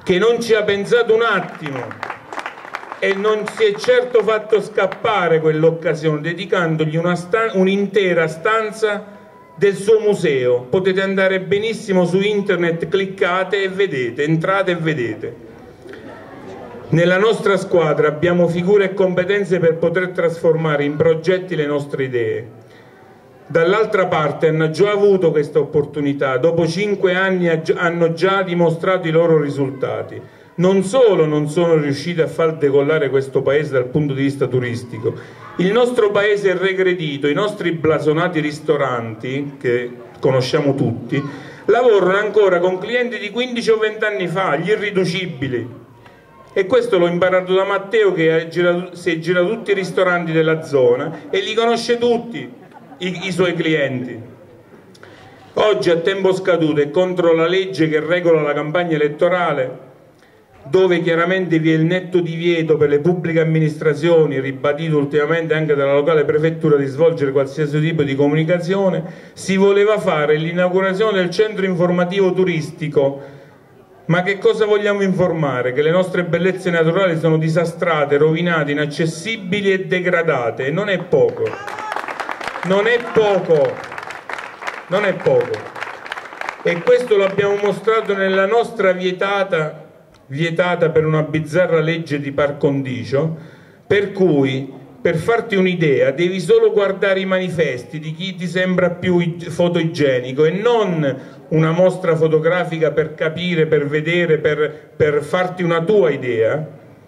che non ci ha pensato un attimo e non si è certo fatto scappare quell'occasione dedicandogli una stan- un'intera stanza del suo museo. Potete andare benissimo su internet, cliccate e vedete, entrate e vedete. Nella nostra squadra abbiamo figure e competenze per poter trasformare in progetti le nostre idee. Dall'altra parte hanno già avuto questa opportunità, dopo cinque anni hanno già dimostrato i loro risultati. Non solo non sono riusciti a far decollare questo paese dal punto di vista turistico, il nostro paese è regredito, i nostri blasonati ristoranti, che conosciamo tutti, lavorano ancora con clienti di quindici o venti anni fa, gli irriducibili. E questo l'ho imparato da Matteo, che girato, si è girato tutti i ristoranti della zona e li conosce tutti i, i suoi clienti. Oggi, a tempo scaduto e contro la legge che regola la campagna elettorale, dove chiaramente vi è il netto divieto per le pubbliche amministrazioni, ribadito ultimamente anche dalla locale prefettura, di svolgere qualsiasi tipo di comunicazione, si voleva fare l'inaugurazione del centro informativo turistico. Ma che cosa vogliamo informare? Che le nostre bellezze naturali sono disastrate, rovinate, inaccessibili e degradate, e non è poco, non è poco, non è poco. E questo lo abbiamo mostrato nella nostra vietata vietata per una bizzarra legge di par condicio, per cui, per farti un'idea, devi solo guardare i manifesti di chi ti sembra più fotoigienico e non una mostra fotografica per capire, per vedere, per, per farti una tua idea.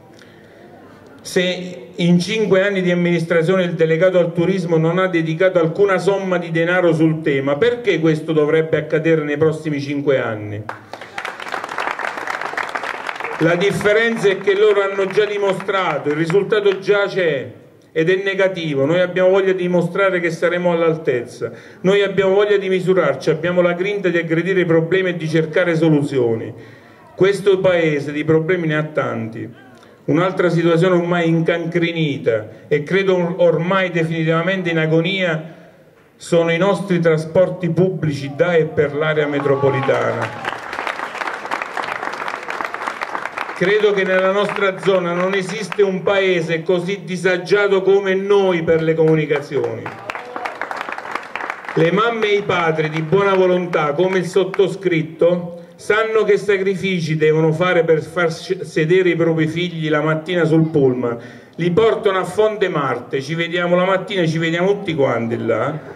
Se in cinque anni di amministrazione il delegato al turismo non ha dedicato alcuna somma di denaro sul tema, perché questo dovrebbe accadere nei prossimi cinque anni? La differenza è che loro hanno già dimostrato, il risultato già c'è ed è negativo. Noi abbiamo voglia di dimostrare che saremo all'altezza, noi abbiamo voglia di misurarci, abbiamo la grinta di aggredire i problemi e di cercare soluzioni. Questo paese di problemi ne ha tanti. Un'altra situazione ormai incancrenita e credo ormai definitivamente in agonia sono i nostri trasporti pubblici da e per l'area metropolitana. Credo che nella nostra zona non esiste un paese così disagiato come noi per le comunicazioni. Le mamme e i padri di buona volontà, come il sottoscritto, sanno che sacrifici devono fare per far sedere i propri figli la mattina sul pullman. Li portano a Fonte Marte, ci vediamo la mattina, ci vediamo tutti quanti là.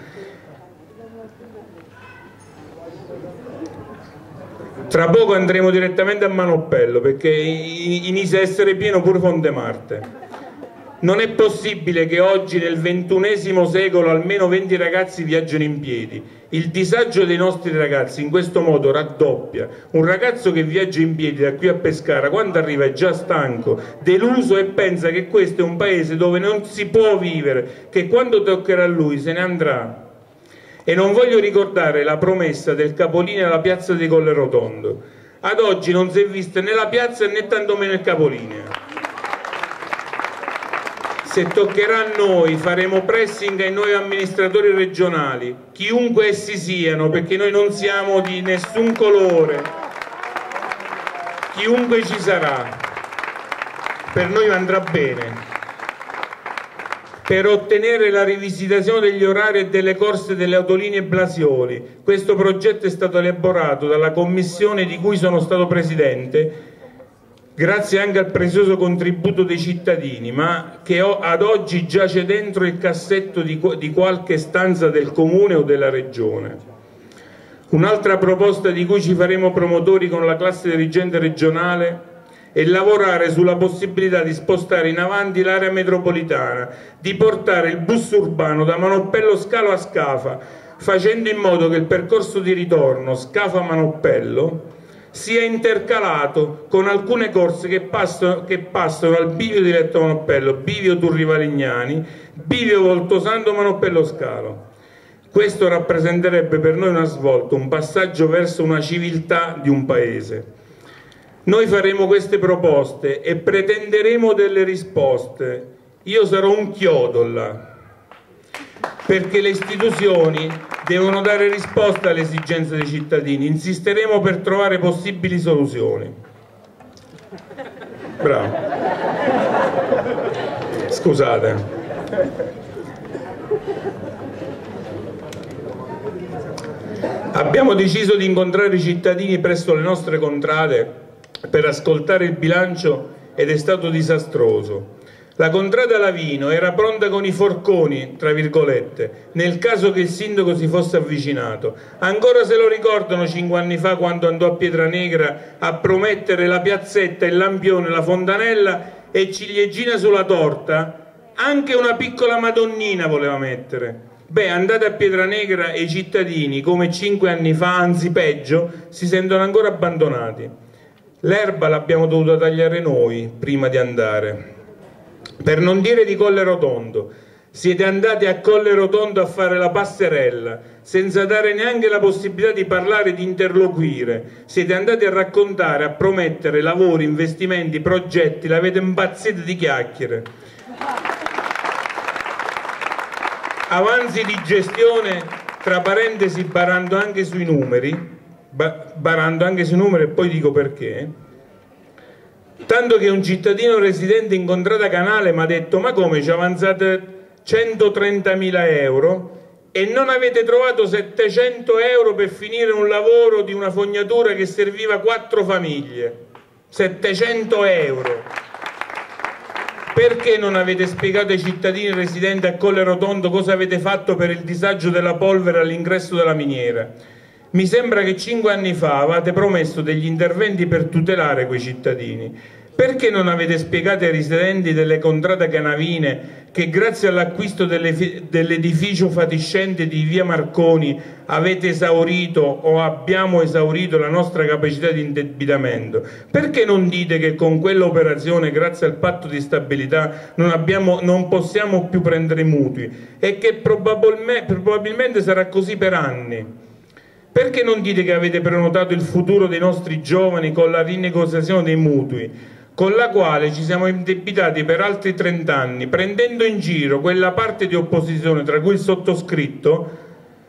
Tra poco andremo direttamente a Manoppello perché inizia a essere pieno pure Fonte Marte. Non è possibile che oggi nel ventunesimo secolo almeno venti ragazzi viaggiano in piedi. Il disagio dei nostri ragazzi in questo modo raddoppia. Un ragazzo che viaggia in piedi da qui a Pescara, quando arriva è già stanco, deluso e pensa che questo è un paese dove non si può vivere, che quando toccherà a lui se ne andrà. E non voglio ricordare la promessa del capolinea alla piazza di Colle Rotondo. Ad oggi non si è vista né la piazza né tantomeno il capolinea. Se toccherà a noi faremo pressing ai nuovi amministratori regionali, chiunque essi siano, perché noi non siamo di nessun colore, chiunque ci sarà, per noi andrà bene. Per ottenere la rivisitazione degli orari e delle corse delle autolinee Blasioli. Questo progetto è stato elaborato dalla commissione di cui sono stato presidente, grazie anche al prezioso contributo dei cittadini, ma che ad oggi giace dentro il cassetto di, di qualche stanza del comune o della regione. Un'altra proposta di cui ci faremo promotori con la classe dirigente regionale e lavorare sulla possibilità di spostare in avanti l'area metropolitana, di portare il bus urbano da Manoppello Scalo a Scafa, facendo in modo che il percorso di ritorno Scafa-Manoppello sia intercalato con alcune corse che passano, che passano al bivio diretto Manoppello, bivio Turri Valignani, bivio Voltosanto Manoppello Scalo. Questo rappresenterebbe per noi una svolta, un passaggio verso una civiltà di un paese. Noi faremo queste proposte e pretenderemo delle risposte. Io sarò un chiodo là, perché le istituzioni devono dare risposta alle esigenze dei cittadini. Insisteremo per trovare possibili soluzioni. Bravo. Scusate. Abbiamo deciso di incontrare i cittadini presso le nostre contrade per ascoltare il bilancio ed è stato disastroso. La contrada Lavino era pronta con i forconi, tra virgolette, nel caso che il sindaco si fosse avvicinato. Ancora se lo ricordano cinque anni fa quando andò a Pietranegra a promettere la piazzetta, il lampione, la fontanella e ciliegina sulla torta? Anche una piccola madonnina voleva mettere. Beh, andate a Pietranegra e i cittadini, come cinque anni fa, anzi peggio, si sentono ancora abbandonati. L'erba l'abbiamo dovuta tagliare noi prima di andare. Per non dire di Colle Rotondo, siete andati a Colle Rotondo a fare la passerella, senza dare neanche la possibilità di parlare e di interloquire. Siete andati a raccontare, a promettere lavori, investimenti, progetti, l'avete impazzito di chiacchiere. Avanzi di gestione, tra parentesi, barando anche sui numeri, barando anche sui numeri e poi dico perché. Tanto che un cittadino residente in contrada Canale mi ha detto: ma come ci avanzate centotrentamila euro e non avete trovato settecento euro per finire un lavoro di una fognatura che serviva quattro famiglie? settecento euro! Perché non avete spiegato ai cittadini residenti a Colle Rotondo cosa avete fatto per il disagio della polvere all'ingresso della miniera? Mi sembra che cinque anni fa avevate promesso degli interventi per tutelare quei cittadini. Perché non avete spiegato ai residenti delle contrade canavine che grazie all'acquisto dell'edificio fatiscente di via Marconi avete esaurito o abbiamo esaurito la nostra capacità di indebitamento? Perché non dite che con quell'operazione, grazie al patto di stabilità, non, abbiamo, non possiamo più prendere mutui e che probabilmente, probabilmente sarà così per anni? Perché non dite che avete prenotato il futuro dei nostri giovani con la rinegoziazione dei mutui, con la quale ci siamo indebitati per altri trent'anni, prendendo in giro quella parte di opposizione, tra cui il sottoscritto,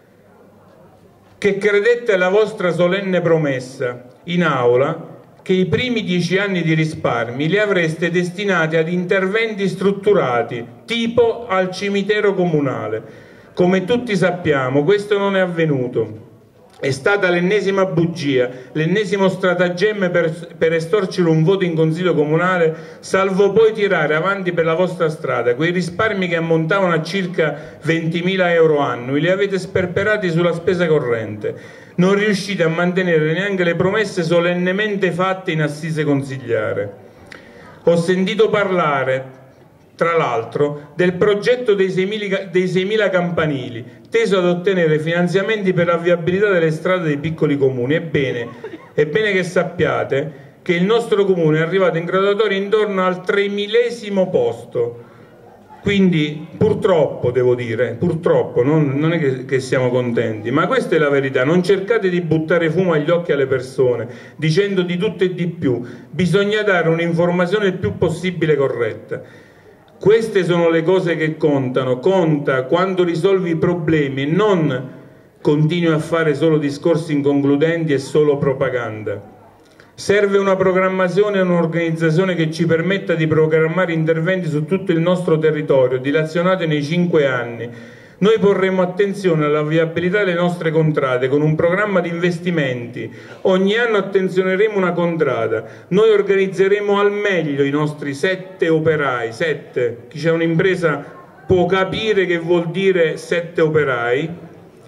che credette alla vostra solenne promessa in aula che i primi dieci anni di risparmi li avreste destinati ad interventi strutturati, tipo al cimitero comunale. Come tutti sappiamo, questo non è avvenuto. È stata l'ennesima bugia, l'ennesimo stratagemma per, per estorcere un voto in consiglio comunale, salvo poi tirare avanti per la vostra strada quei risparmi che ammontavano a circa ventimila euro annui, li avete sperperati sulla spesa corrente. Non riuscite a mantenere neanche le promesse solennemente fatte in assise consigliare. Ho sentito parlare, tra l'altro, del progetto dei seimila campanili, teso ad ottenere finanziamenti per la viabilità delle strade dei piccoli comuni. Ebbene, è bene che sappiate che il nostro comune è arrivato in graduatoria intorno al tremilesimo posto. Quindi, purtroppo, devo dire, purtroppo, non, non è che, che siamo contenti, ma questa è la verità. Non cercate di buttare fumo agli occhi alle persone, dicendo di tutto e di più. Bisogna dare un'informazione il più possibile corretta. Queste sono le cose che contano, conta quando risolvi i problemi e non continui a fare solo discorsi inconcludenti e solo propaganda. Serve una programmazione e un'organizzazione che ci permetta di programmare interventi su tutto il nostro territorio, dilazionati nei cinque anni. Noi porremo attenzione alla viabilità delle nostre contrade con un programma di investimenti. Ogni anno attenzioneremo una contrada. Noi organizzeremo al meglio i nostri sette operai. Sette. Chi c'è un'impresa può capire che vuol dire sette operai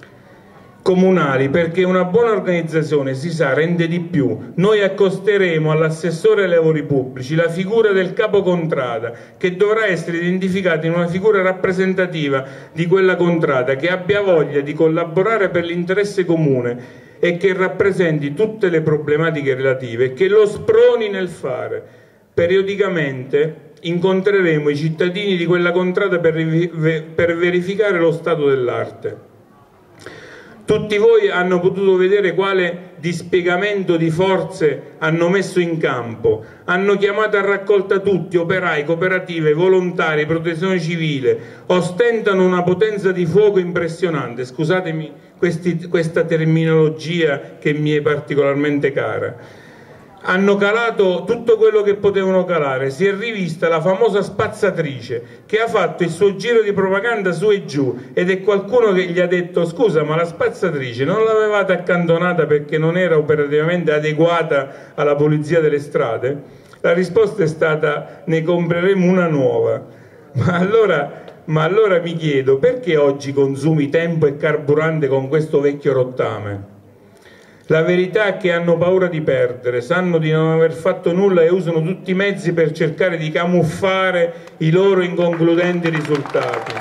comunali, perché una buona organizzazione, si sa, rende di più. Noi accosteremo all'assessore ai lavori pubblici la figura del capo contrada, che dovrà essere identificata in una figura rappresentativa di quella contrada, che abbia voglia di collaborare per l'interesse comune e che rappresenti tutte le problematiche relative e che lo sproni nel fare. Periodicamente incontreremo i cittadini di quella contrada per, per verificare lo stato dell'arte. Tutti voi hanno potuto vedere quale dispiegamento di forze hanno messo in campo. Hanno chiamato a raccolta tutti, operai, cooperative, volontari, protezione civile. Ostentano una potenza di fuoco impressionante. Scusatemi questi, questa terminologia che mi è particolarmente cara. hanno calato tutto quello che potevano calare, si è rivista la famosa spazzatrice che ha fatto il suo giro di propaganda su e giù, ed è qualcuno che gli ha detto: scusa, ma la spazzatrice non l'avevate accantonata perché non era operativamente adeguata alla pulizia delle strade? La risposta è stata: ne compreremo una nuova. Ma allora, ma allora mi chiedo, perché oggi consumi tempo e carburante con questo vecchio rottame? La verità è che hanno paura di perdere, sanno di non aver fatto nulla e usano tutti i mezzi per cercare di camuffare i loro inconcludenti risultati.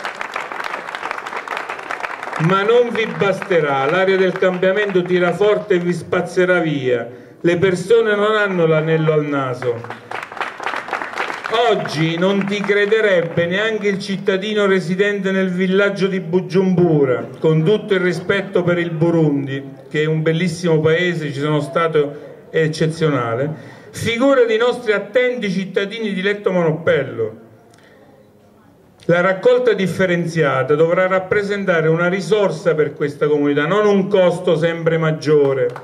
Ma non vi basterà, l'aria del cambiamento tira forte e vi spazzerà via. Le persone non hanno l'anello al naso. Oggi non ti crederebbe neanche il cittadino residente nel villaggio di Bujumbura, con tutto il rispetto per il Burundi, che è un bellissimo paese, ci sono stato, è eccezionale, figura di nostri attenti cittadini di letto monoppello. La raccolta differenziata dovrà rappresentare una risorsa per questa comunità, non un costo sempre maggiore.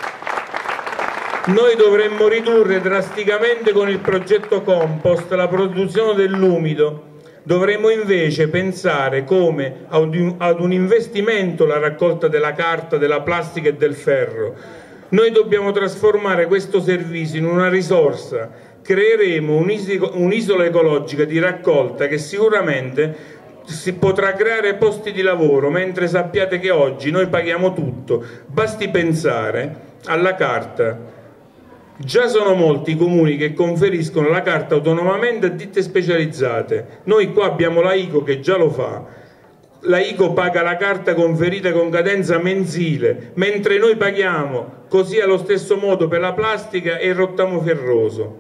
Noi dovremmo ridurre drasticamente con il progetto compost la produzione dell'umido, dovremmo invece pensare come ad un, ad un investimento la raccolta della carta, della plastica e del ferro. Noi dobbiamo trasformare questo servizio in una risorsa, creeremo un'isola ecologica di raccolta che sicuramente si potrà creare posti di lavoro, mentre sappiate che oggi noi paghiamo tutto, basti pensare alla carta. Già sono molti i comuni che conferiscono la carta autonomamente a ditte specializzate. Noi qua abbiamo la I C O che già lo fa. La I C O paga la carta conferita con cadenza mensile, mentre noi paghiamo così allo stesso modo per la plastica e il rottamo ferroso.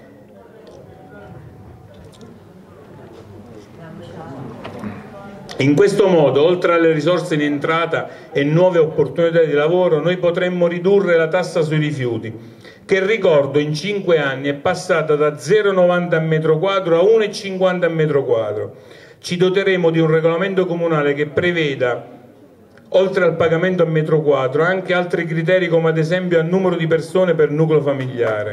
In questo modo, oltre alle risorse in entrata e nuove opportunità di lavoro, noi potremmo ridurre la tassa sui rifiuti, che ricordo in cinque anni è passata da zero virgola novanta a metro quadro a uno virgola cinquanta a metro quadro. Ci doteremo di un regolamento comunale che preveda, oltre al pagamento a metro quadro, anche altri criteri come ad esempio il numero di persone per nucleo familiare.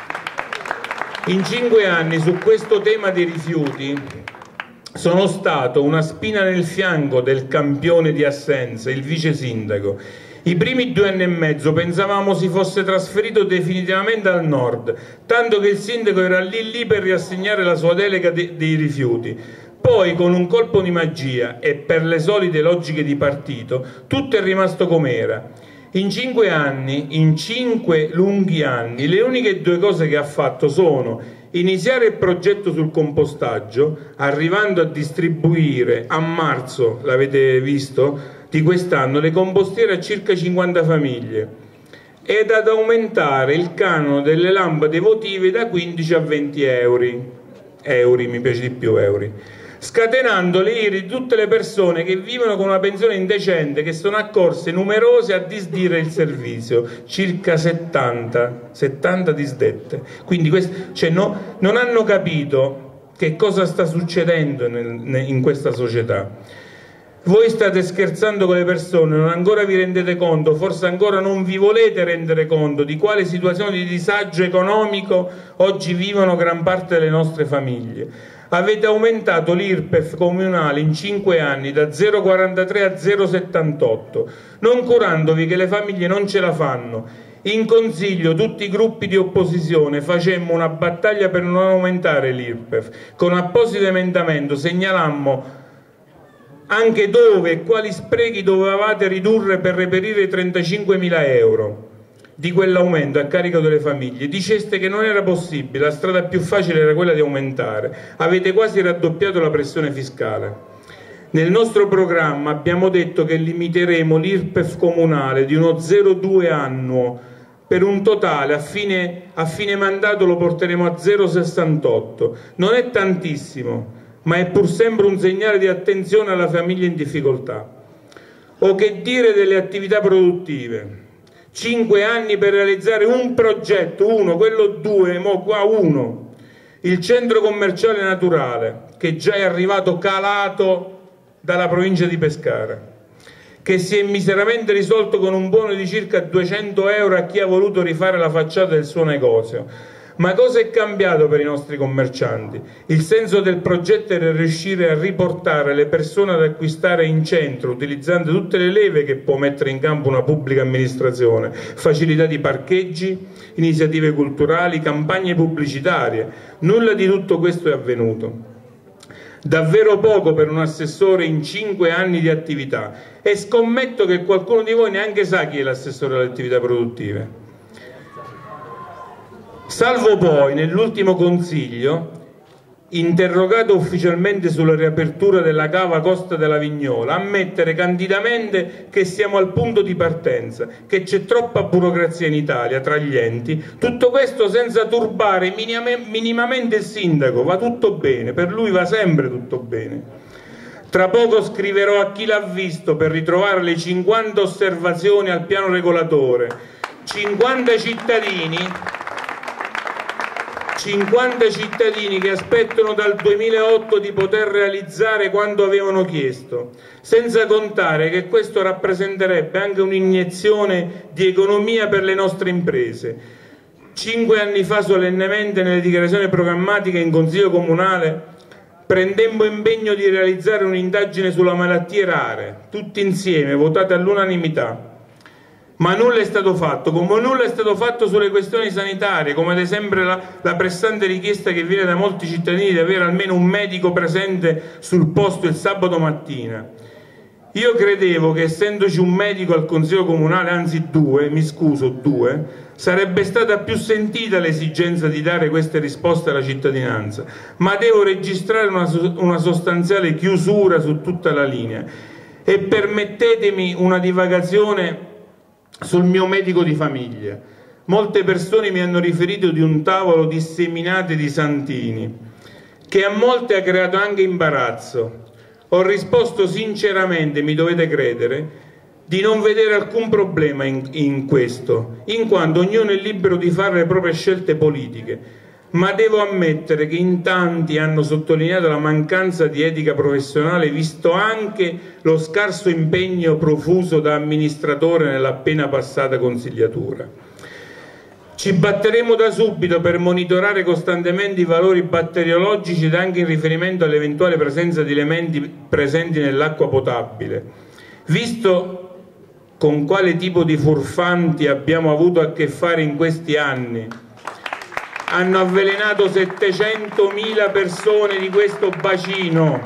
In cinque anni su questo tema dei rifiuti sono stato una spina nel fianco del campione di assenza, il vice sindaco. I primi due anni e mezzo pensavamo si fosse trasferito definitivamente al nord, tanto che il sindaco era lì lì per riassegnare la sua delega de dei rifiuti. Poi, con un colpo di magia e per le solite logiche di partito, tutto è rimasto com'era. In cinque anni, in cinque lunghi anni, le uniche due cose che ha fatto sono iniziare il progetto sul compostaggio, arrivando a distribuire a marzo, l'avete visto, di quest'anno le compostiere a circa cinquanta famiglie, ed ad aumentare il canone delle lampade votive da quindici a venti euro, euro mi piace di più euro, scatenando le ire di tutte le persone che vivono con una pensione indecente, che sono accorse numerose a disdire il servizio, circa settanta, settanta disdette. Quindi questi, cioè no, non hanno capito che cosa sta succedendo nel, in questa società. Voi state scherzando con le persone, non ancora vi rendete conto, forse ancora non vi volete rendere conto di quale situazione di disagio economico oggi vivono gran parte delle nostre famiglie. Avete aumentato l'I R P E F comunale in cinque anni da zero virgola quarantatré a zero virgola settantotto, non curandovi che le famiglie non ce la fanno. In Consiglio tutti i gruppi di opposizione facemmo una battaglia per non aumentare l'I R P E F. Con apposito emendamento segnalammo anche dove e quali sprechi dovevate ridurre per reperire i trentacinquemila euro di quell'aumento a carico delle famiglie. Diceste che non era possibile, la strada più facile era quella di aumentare. Avete quasi raddoppiato la pressione fiscale. Nel nostro programma abbiamo detto che limiteremo l'I R P E F comunale di uno zero virgola due annuo, per un totale a fine, a fine mandato lo porteremo a zero virgola sessantotto. Non è tantissimo, ma è pur sempre un segnale di attenzione alla famiglia in difficoltà. O che dire delle attività produttive? Cinque anni per realizzare un progetto, uno, quello due, mo qua uno. Il centro commerciale naturale, che già è arrivato calato dalla provincia di Pescara. che si è miseramente risolto con un buono di circa duecento euro a chi ha voluto rifare la facciata del suo negozio. Ma cosa è cambiato per i nostri commercianti? Il senso del progetto era riuscire a riportare le persone ad acquistare in centro, utilizzando tutte le leve che può mettere in campo una pubblica amministrazione: facilità di parcheggi, iniziative culturali, campagne pubblicitarie. Nulla di tutto questo è avvenuto. Davvero poco per un assessore in cinque anni di attività, e scommetto che qualcuno di voi neanche sa chi è l'assessore alle attività produttive. Salvo poi, nell'ultimo consiglio, interrogato ufficialmente sulla riapertura della cava Costa della Vignola, ammettere candidamente che siamo al punto di partenza, che c'è troppa burocrazia in Italia tra gli enti, tutto questo senza turbare minimamente il sindaco. Va tutto bene, per lui va sempre tutto bene. Tra poco scriverò a chi l'ha visto per ritrovare le cinquanta osservazioni al piano regolatore, cinquanta cittadini cinquanta cittadini che aspettano dal duemilaotto di poter realizzare quanto avevano chiesto, senza contare che questo rappresenterebbe anche un'iniezione di economia per le nostre imprese. Cinque anni fa solennemente nelle dichiarazioni programmatiche in Consiglio Comunale prendemmo impegno di realizzare un'indagine sulle malattie rare, tutti insieme, votate all'unanimità. Ma nulla è stato fatto, come nulla è stato fatto sulle questioni sanitarie, come ad esempio la, la pressante richiesta che viene da molti cittadini di avere almeno un medico presente sul posto il sabato mattina. Io credevo che essendoci un medico al Consiglio Comunale, anzi due, mi scuso, due, sarebbe stata più sentita l'esigenza di dare queste risposte alla cittadinanza, ma devo registrare una, una sostanziale chiusura su tutta la linea. E permettetemi una divagazione sul mio medico di famiglia. Molte persone mi hanno riferito di un tavolo disseminato di santini, che a molte ha creato anche imbarazzo. Ho risposto sinceramente, mi dovete credere, di non vedere alcun problema in, in questo, in quanto ognuno è libero di fare le proprie scelte politiche, ma devo ammettere che in tanti hanno sottolineato la mancanza di etica professionale, visto anche lo scarso impegno profuso da amministratore nella appena passata consigliatura. Ci batteremo da subito per monitorare costantemente i valori batteriologici ed anche in riferimento all'eventuale presenza di elementi presenti nell'acqua potabile. Visto con quale tipo di furfanti abbiamo avuto a che fare in questi anni, hanno avvelenato settecentomila persone di questo bacino,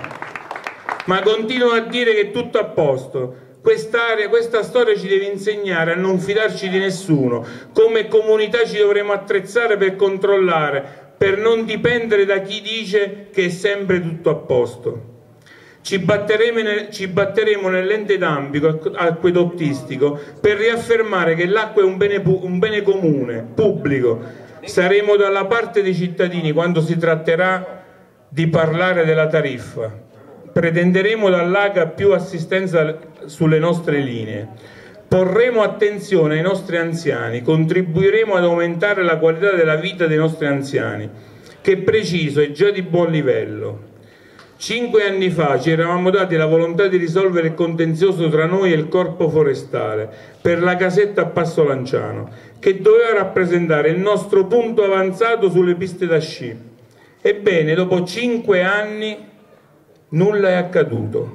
ma continuano a dire che è tutto a posto. Quest'area, questa storia ci deve insegnare a non fidarci di nessuno. Come comunità ci dovremo attrezzare per controllare, per non dipendere da chi dice che è sempre tutto a posto. Ci batteremo, ci batteremo nell'ente d'ambito acquedottistico per riaffermare che l'acqua è un bene, un bene comune, pubblico. Saremo dalla parte dei cittadini quando si tratterà di parlare della tariffa. Pretenderemo dall'A C A più assistenza sulle nostre linee. Porremo attenzione ai nostri anziani, contribuiremo ad aumentare la qualità della vita dei nostri anziani, che preciso è già di buon livello. Cinque anni fa ci eravamo dati la volontà di risolvere il contenzioso tra noi e il corpo forestale per la casetta a Passo Lanciano, che doveva rappresentare il nostro punto avanzato sulle piste da sci. Ebbene, dopo cinque anni nulla è accaduto.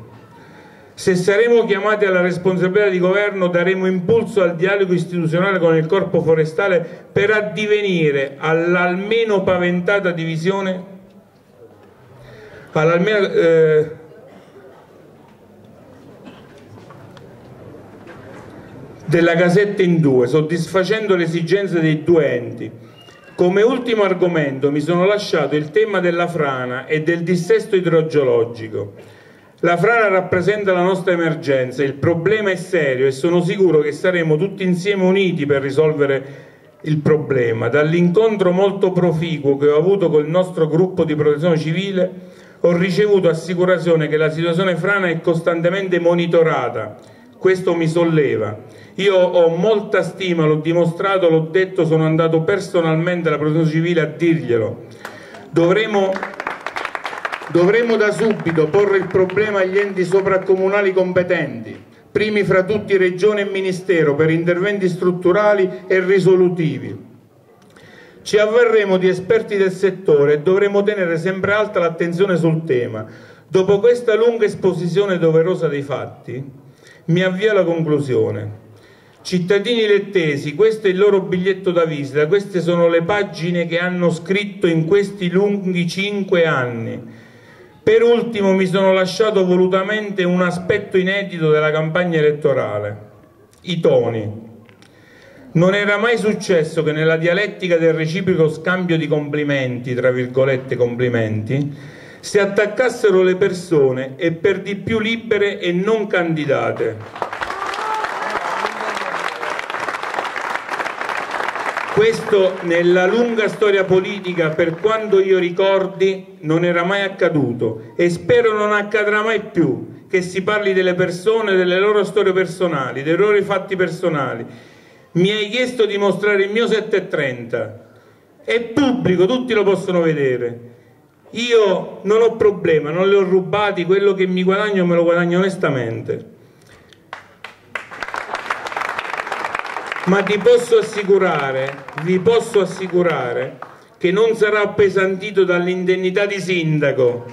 Se saremo chiamati alla responsabilità di governo, daremo impulso al dialogo istituzionale con il corpo forestale per addivenire all'almeno paventata divisione all'almeno eh, della casetta in due, soddisfacendo le esigenze dei due enti. Come ultimo argomento mi sono lasciato il tema della frana e del dissesto idrogeologico. La frana rappresenta la nostra emergenza, il problema è serio e sono sicuro che saremo tutti insieme uniti per risolvere il problema. Dall'incontro molto proficuo che ho avuto col nostro gruppo di protezione civile ho ricevuto assicurazione che la situazione frana è costantemente monitorata. Questo mi solleva. Io ho molta stima, l'ho dimostrato, l'ho detto, sono andato personalmente alla protezione civile a dirglielo. Dovremo, dovremo da subito porre il problema agli enti sovracomunali competenti, primi fra tutti Regione e Ministero, per interventi strutturali e risolutivi. Ci avverremo di esperti del settore e dovremo tenere sempre alta l'attenzione sul tema. Dopo questa lunga esposizione doverosa dei fatti, mi avvio alla conclusione. Cittadini lettesi, questo è il loro biglietto da visita, queste sono le pagine che hanno scritto in questi lunghi cinque anni. Per ultimo mi sono lasciato volutamente un aspetto inedito della campagna elettorale: i toni. Non era mai successo che nella dialettica del reciproco scambio di complimenti, tra virgolette complimenti, si attaccassero le persone, e per di più libere e non candidate. Questo nella lunga storia politica, per quanto io ricordi, non era mai accaduto e spero non accadrà mai più, che si parli delle persone, delle loro storie personali, dei loro fatti personali. Mi hai chiesto di mostrare il mio sette e trenta, è pubblico, tutti lo possono vedere. Io non ho problema, non li ho rubati, quello che mi guadagno me lo guadagno onestamente. Ma ti posso assicurare, vi posso assicurare che non sarà appesantito dall'indennità di sindaco.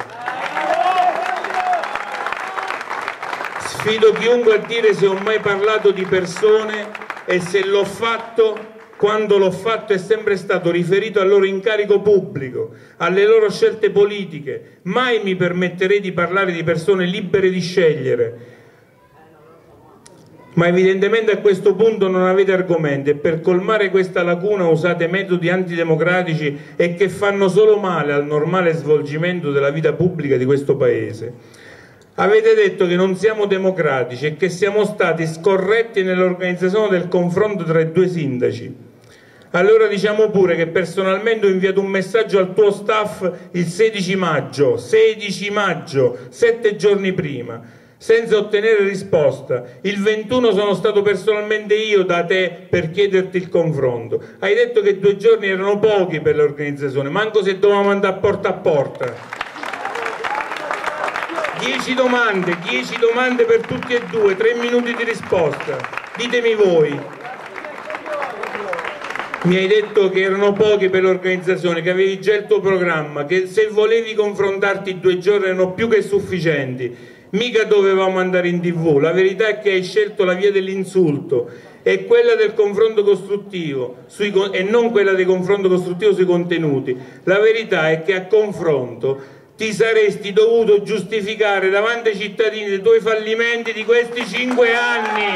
Sfido chiunque a dire se ho mai parlato di persone e se l'ho fatto, quando l'ho fatto è sempre stato riferito al loro incarico pubblico, alle loro scelte politiche. Mai mi permetterei di parlare di persone libere di scegliere. Ma evidentemente a questo punto non avete argomenti e per colmare questa lacuna usate metodi antidemocratici e che fanno solo male al normale svolgimento della vita pubblica di questo Paese. Avete detto che non siamo democratici e che siamo stati scorretti nell'organizzazione del confronto tra i due sindaci. Allora diciamo pure che personalmente ho inviato un messaggio al tuo staff il sedici maggio, sedici maggio, sette giorni prima, senza ottenere risposta. Il ventuno sono stato personalmente io da te per chiederti il confronto. Hai detto che due giorni erano pochi per l'organizzazione, manco se dovevamo andare porta a porta. Dieci domande, dieci domande per tutti e due, tre minuti di risposta. Ditemi voi. Mi hai detto che erano pochi per l'organizzazione, che avevi già il tuo programma, che se volevi confrontarti due giorni erano più che sufficienti. Mica dovevamo andare in tv, la verità è che hai scelto la via dell'insulto e quella del confronto costruttivo sui, e non quella del confronto costruttivo sui contenuti. La verità è che a confronto ti saresti dovuto giustificare davanti ai cittadini dei tuoi fallimenti di questi cinque anni.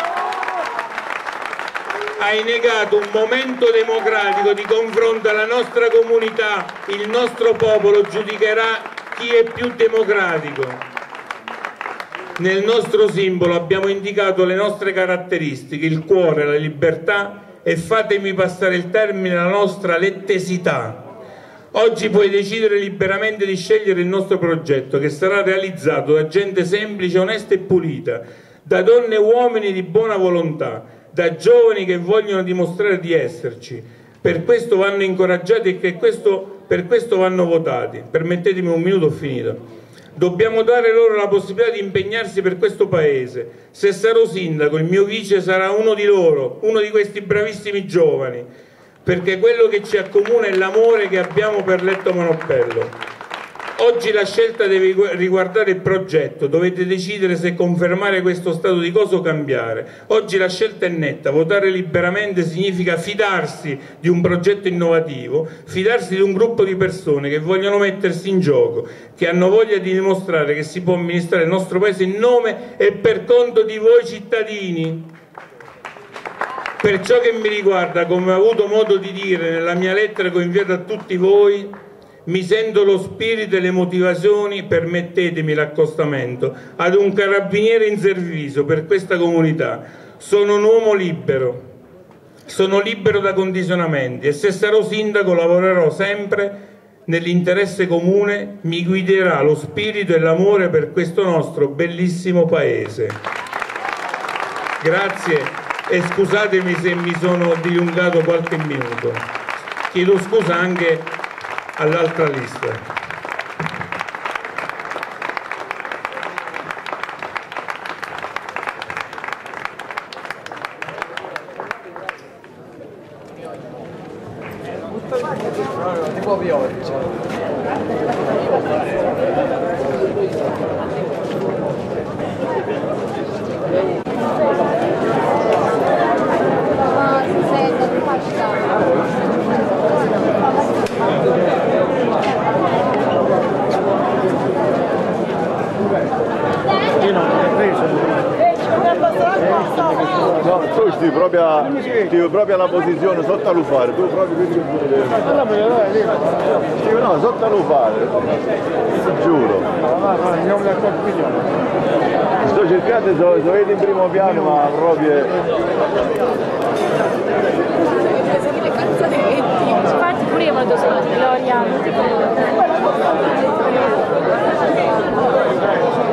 Hai negato un momento democratico di confronto alla nostra comunità, il nostro popolo giudicherà chi è più democratico. Nel nostro simbolo abbiamo indicato le nostre caratteristiche, il cuore, la libertà e, fatemi passare il termine, la nostra lettesità. Oggi puoi decidere liberamente di scegliere il nostro progetto, che sarà realizzato da gente semplice, onesta e pulita, da donne e uomini di buona volontà, da giovani che vogliono dimostrare di esserci. Per questo vanno incoraggiati e che questo, per questo vanno votati. Permettetemi un minuto, ho finito. Dobbiamo dare loro la possibilità di impegnarsi per questo Paese. Se sarò sindaco, il mio vice sarà uno di loro, uno di questi bravissimi giovani, perché quello che ci accomuna è l'amore che abbiamo per Letto Manoppello. Oggi la scelta deve riguardare il progetto, dovete decidere se confermare questo stato di cose o cambiare. Oggi la scelta è netta, votare liberamente significa fidarsi di un progetto innovativo, fidarsi di un gruppo di persone che vogliono mettersi in gioco, che hanno voglia di dimostrare che si può amministrare il nostro Paese in nome e per conto di voi cittadini. Per ciò che mi riguarda, come ho avuto modo di dire nella mia lettera che ho inviato a tutti voi, mi sento lo spirito e le motivazioni, permettetemi l'accostamento, ad un carabiniere in servizio per questa comunità. Sono un uomo libero, sono libero da condizionamenti e se sarò sindaco lavorerò sempre nell'interesse comune, mi guiderà lo spirito e l'amore per questo nostro bellissimo Paese. Grazie e scusatemi se mi sono dilungato qualche minuto. Chiedo scusa anche all'altra lista. Tipo pioggia. Io non l'ho preso. No, tu stai proprio, stai proprio alla posizione sotto a fare, tu proprio quindi no, sotto a fare, ti giuro. Sto cercando, so, so vedi in primo piano, ma proprio. Infatti pure io vado solo, Gloria.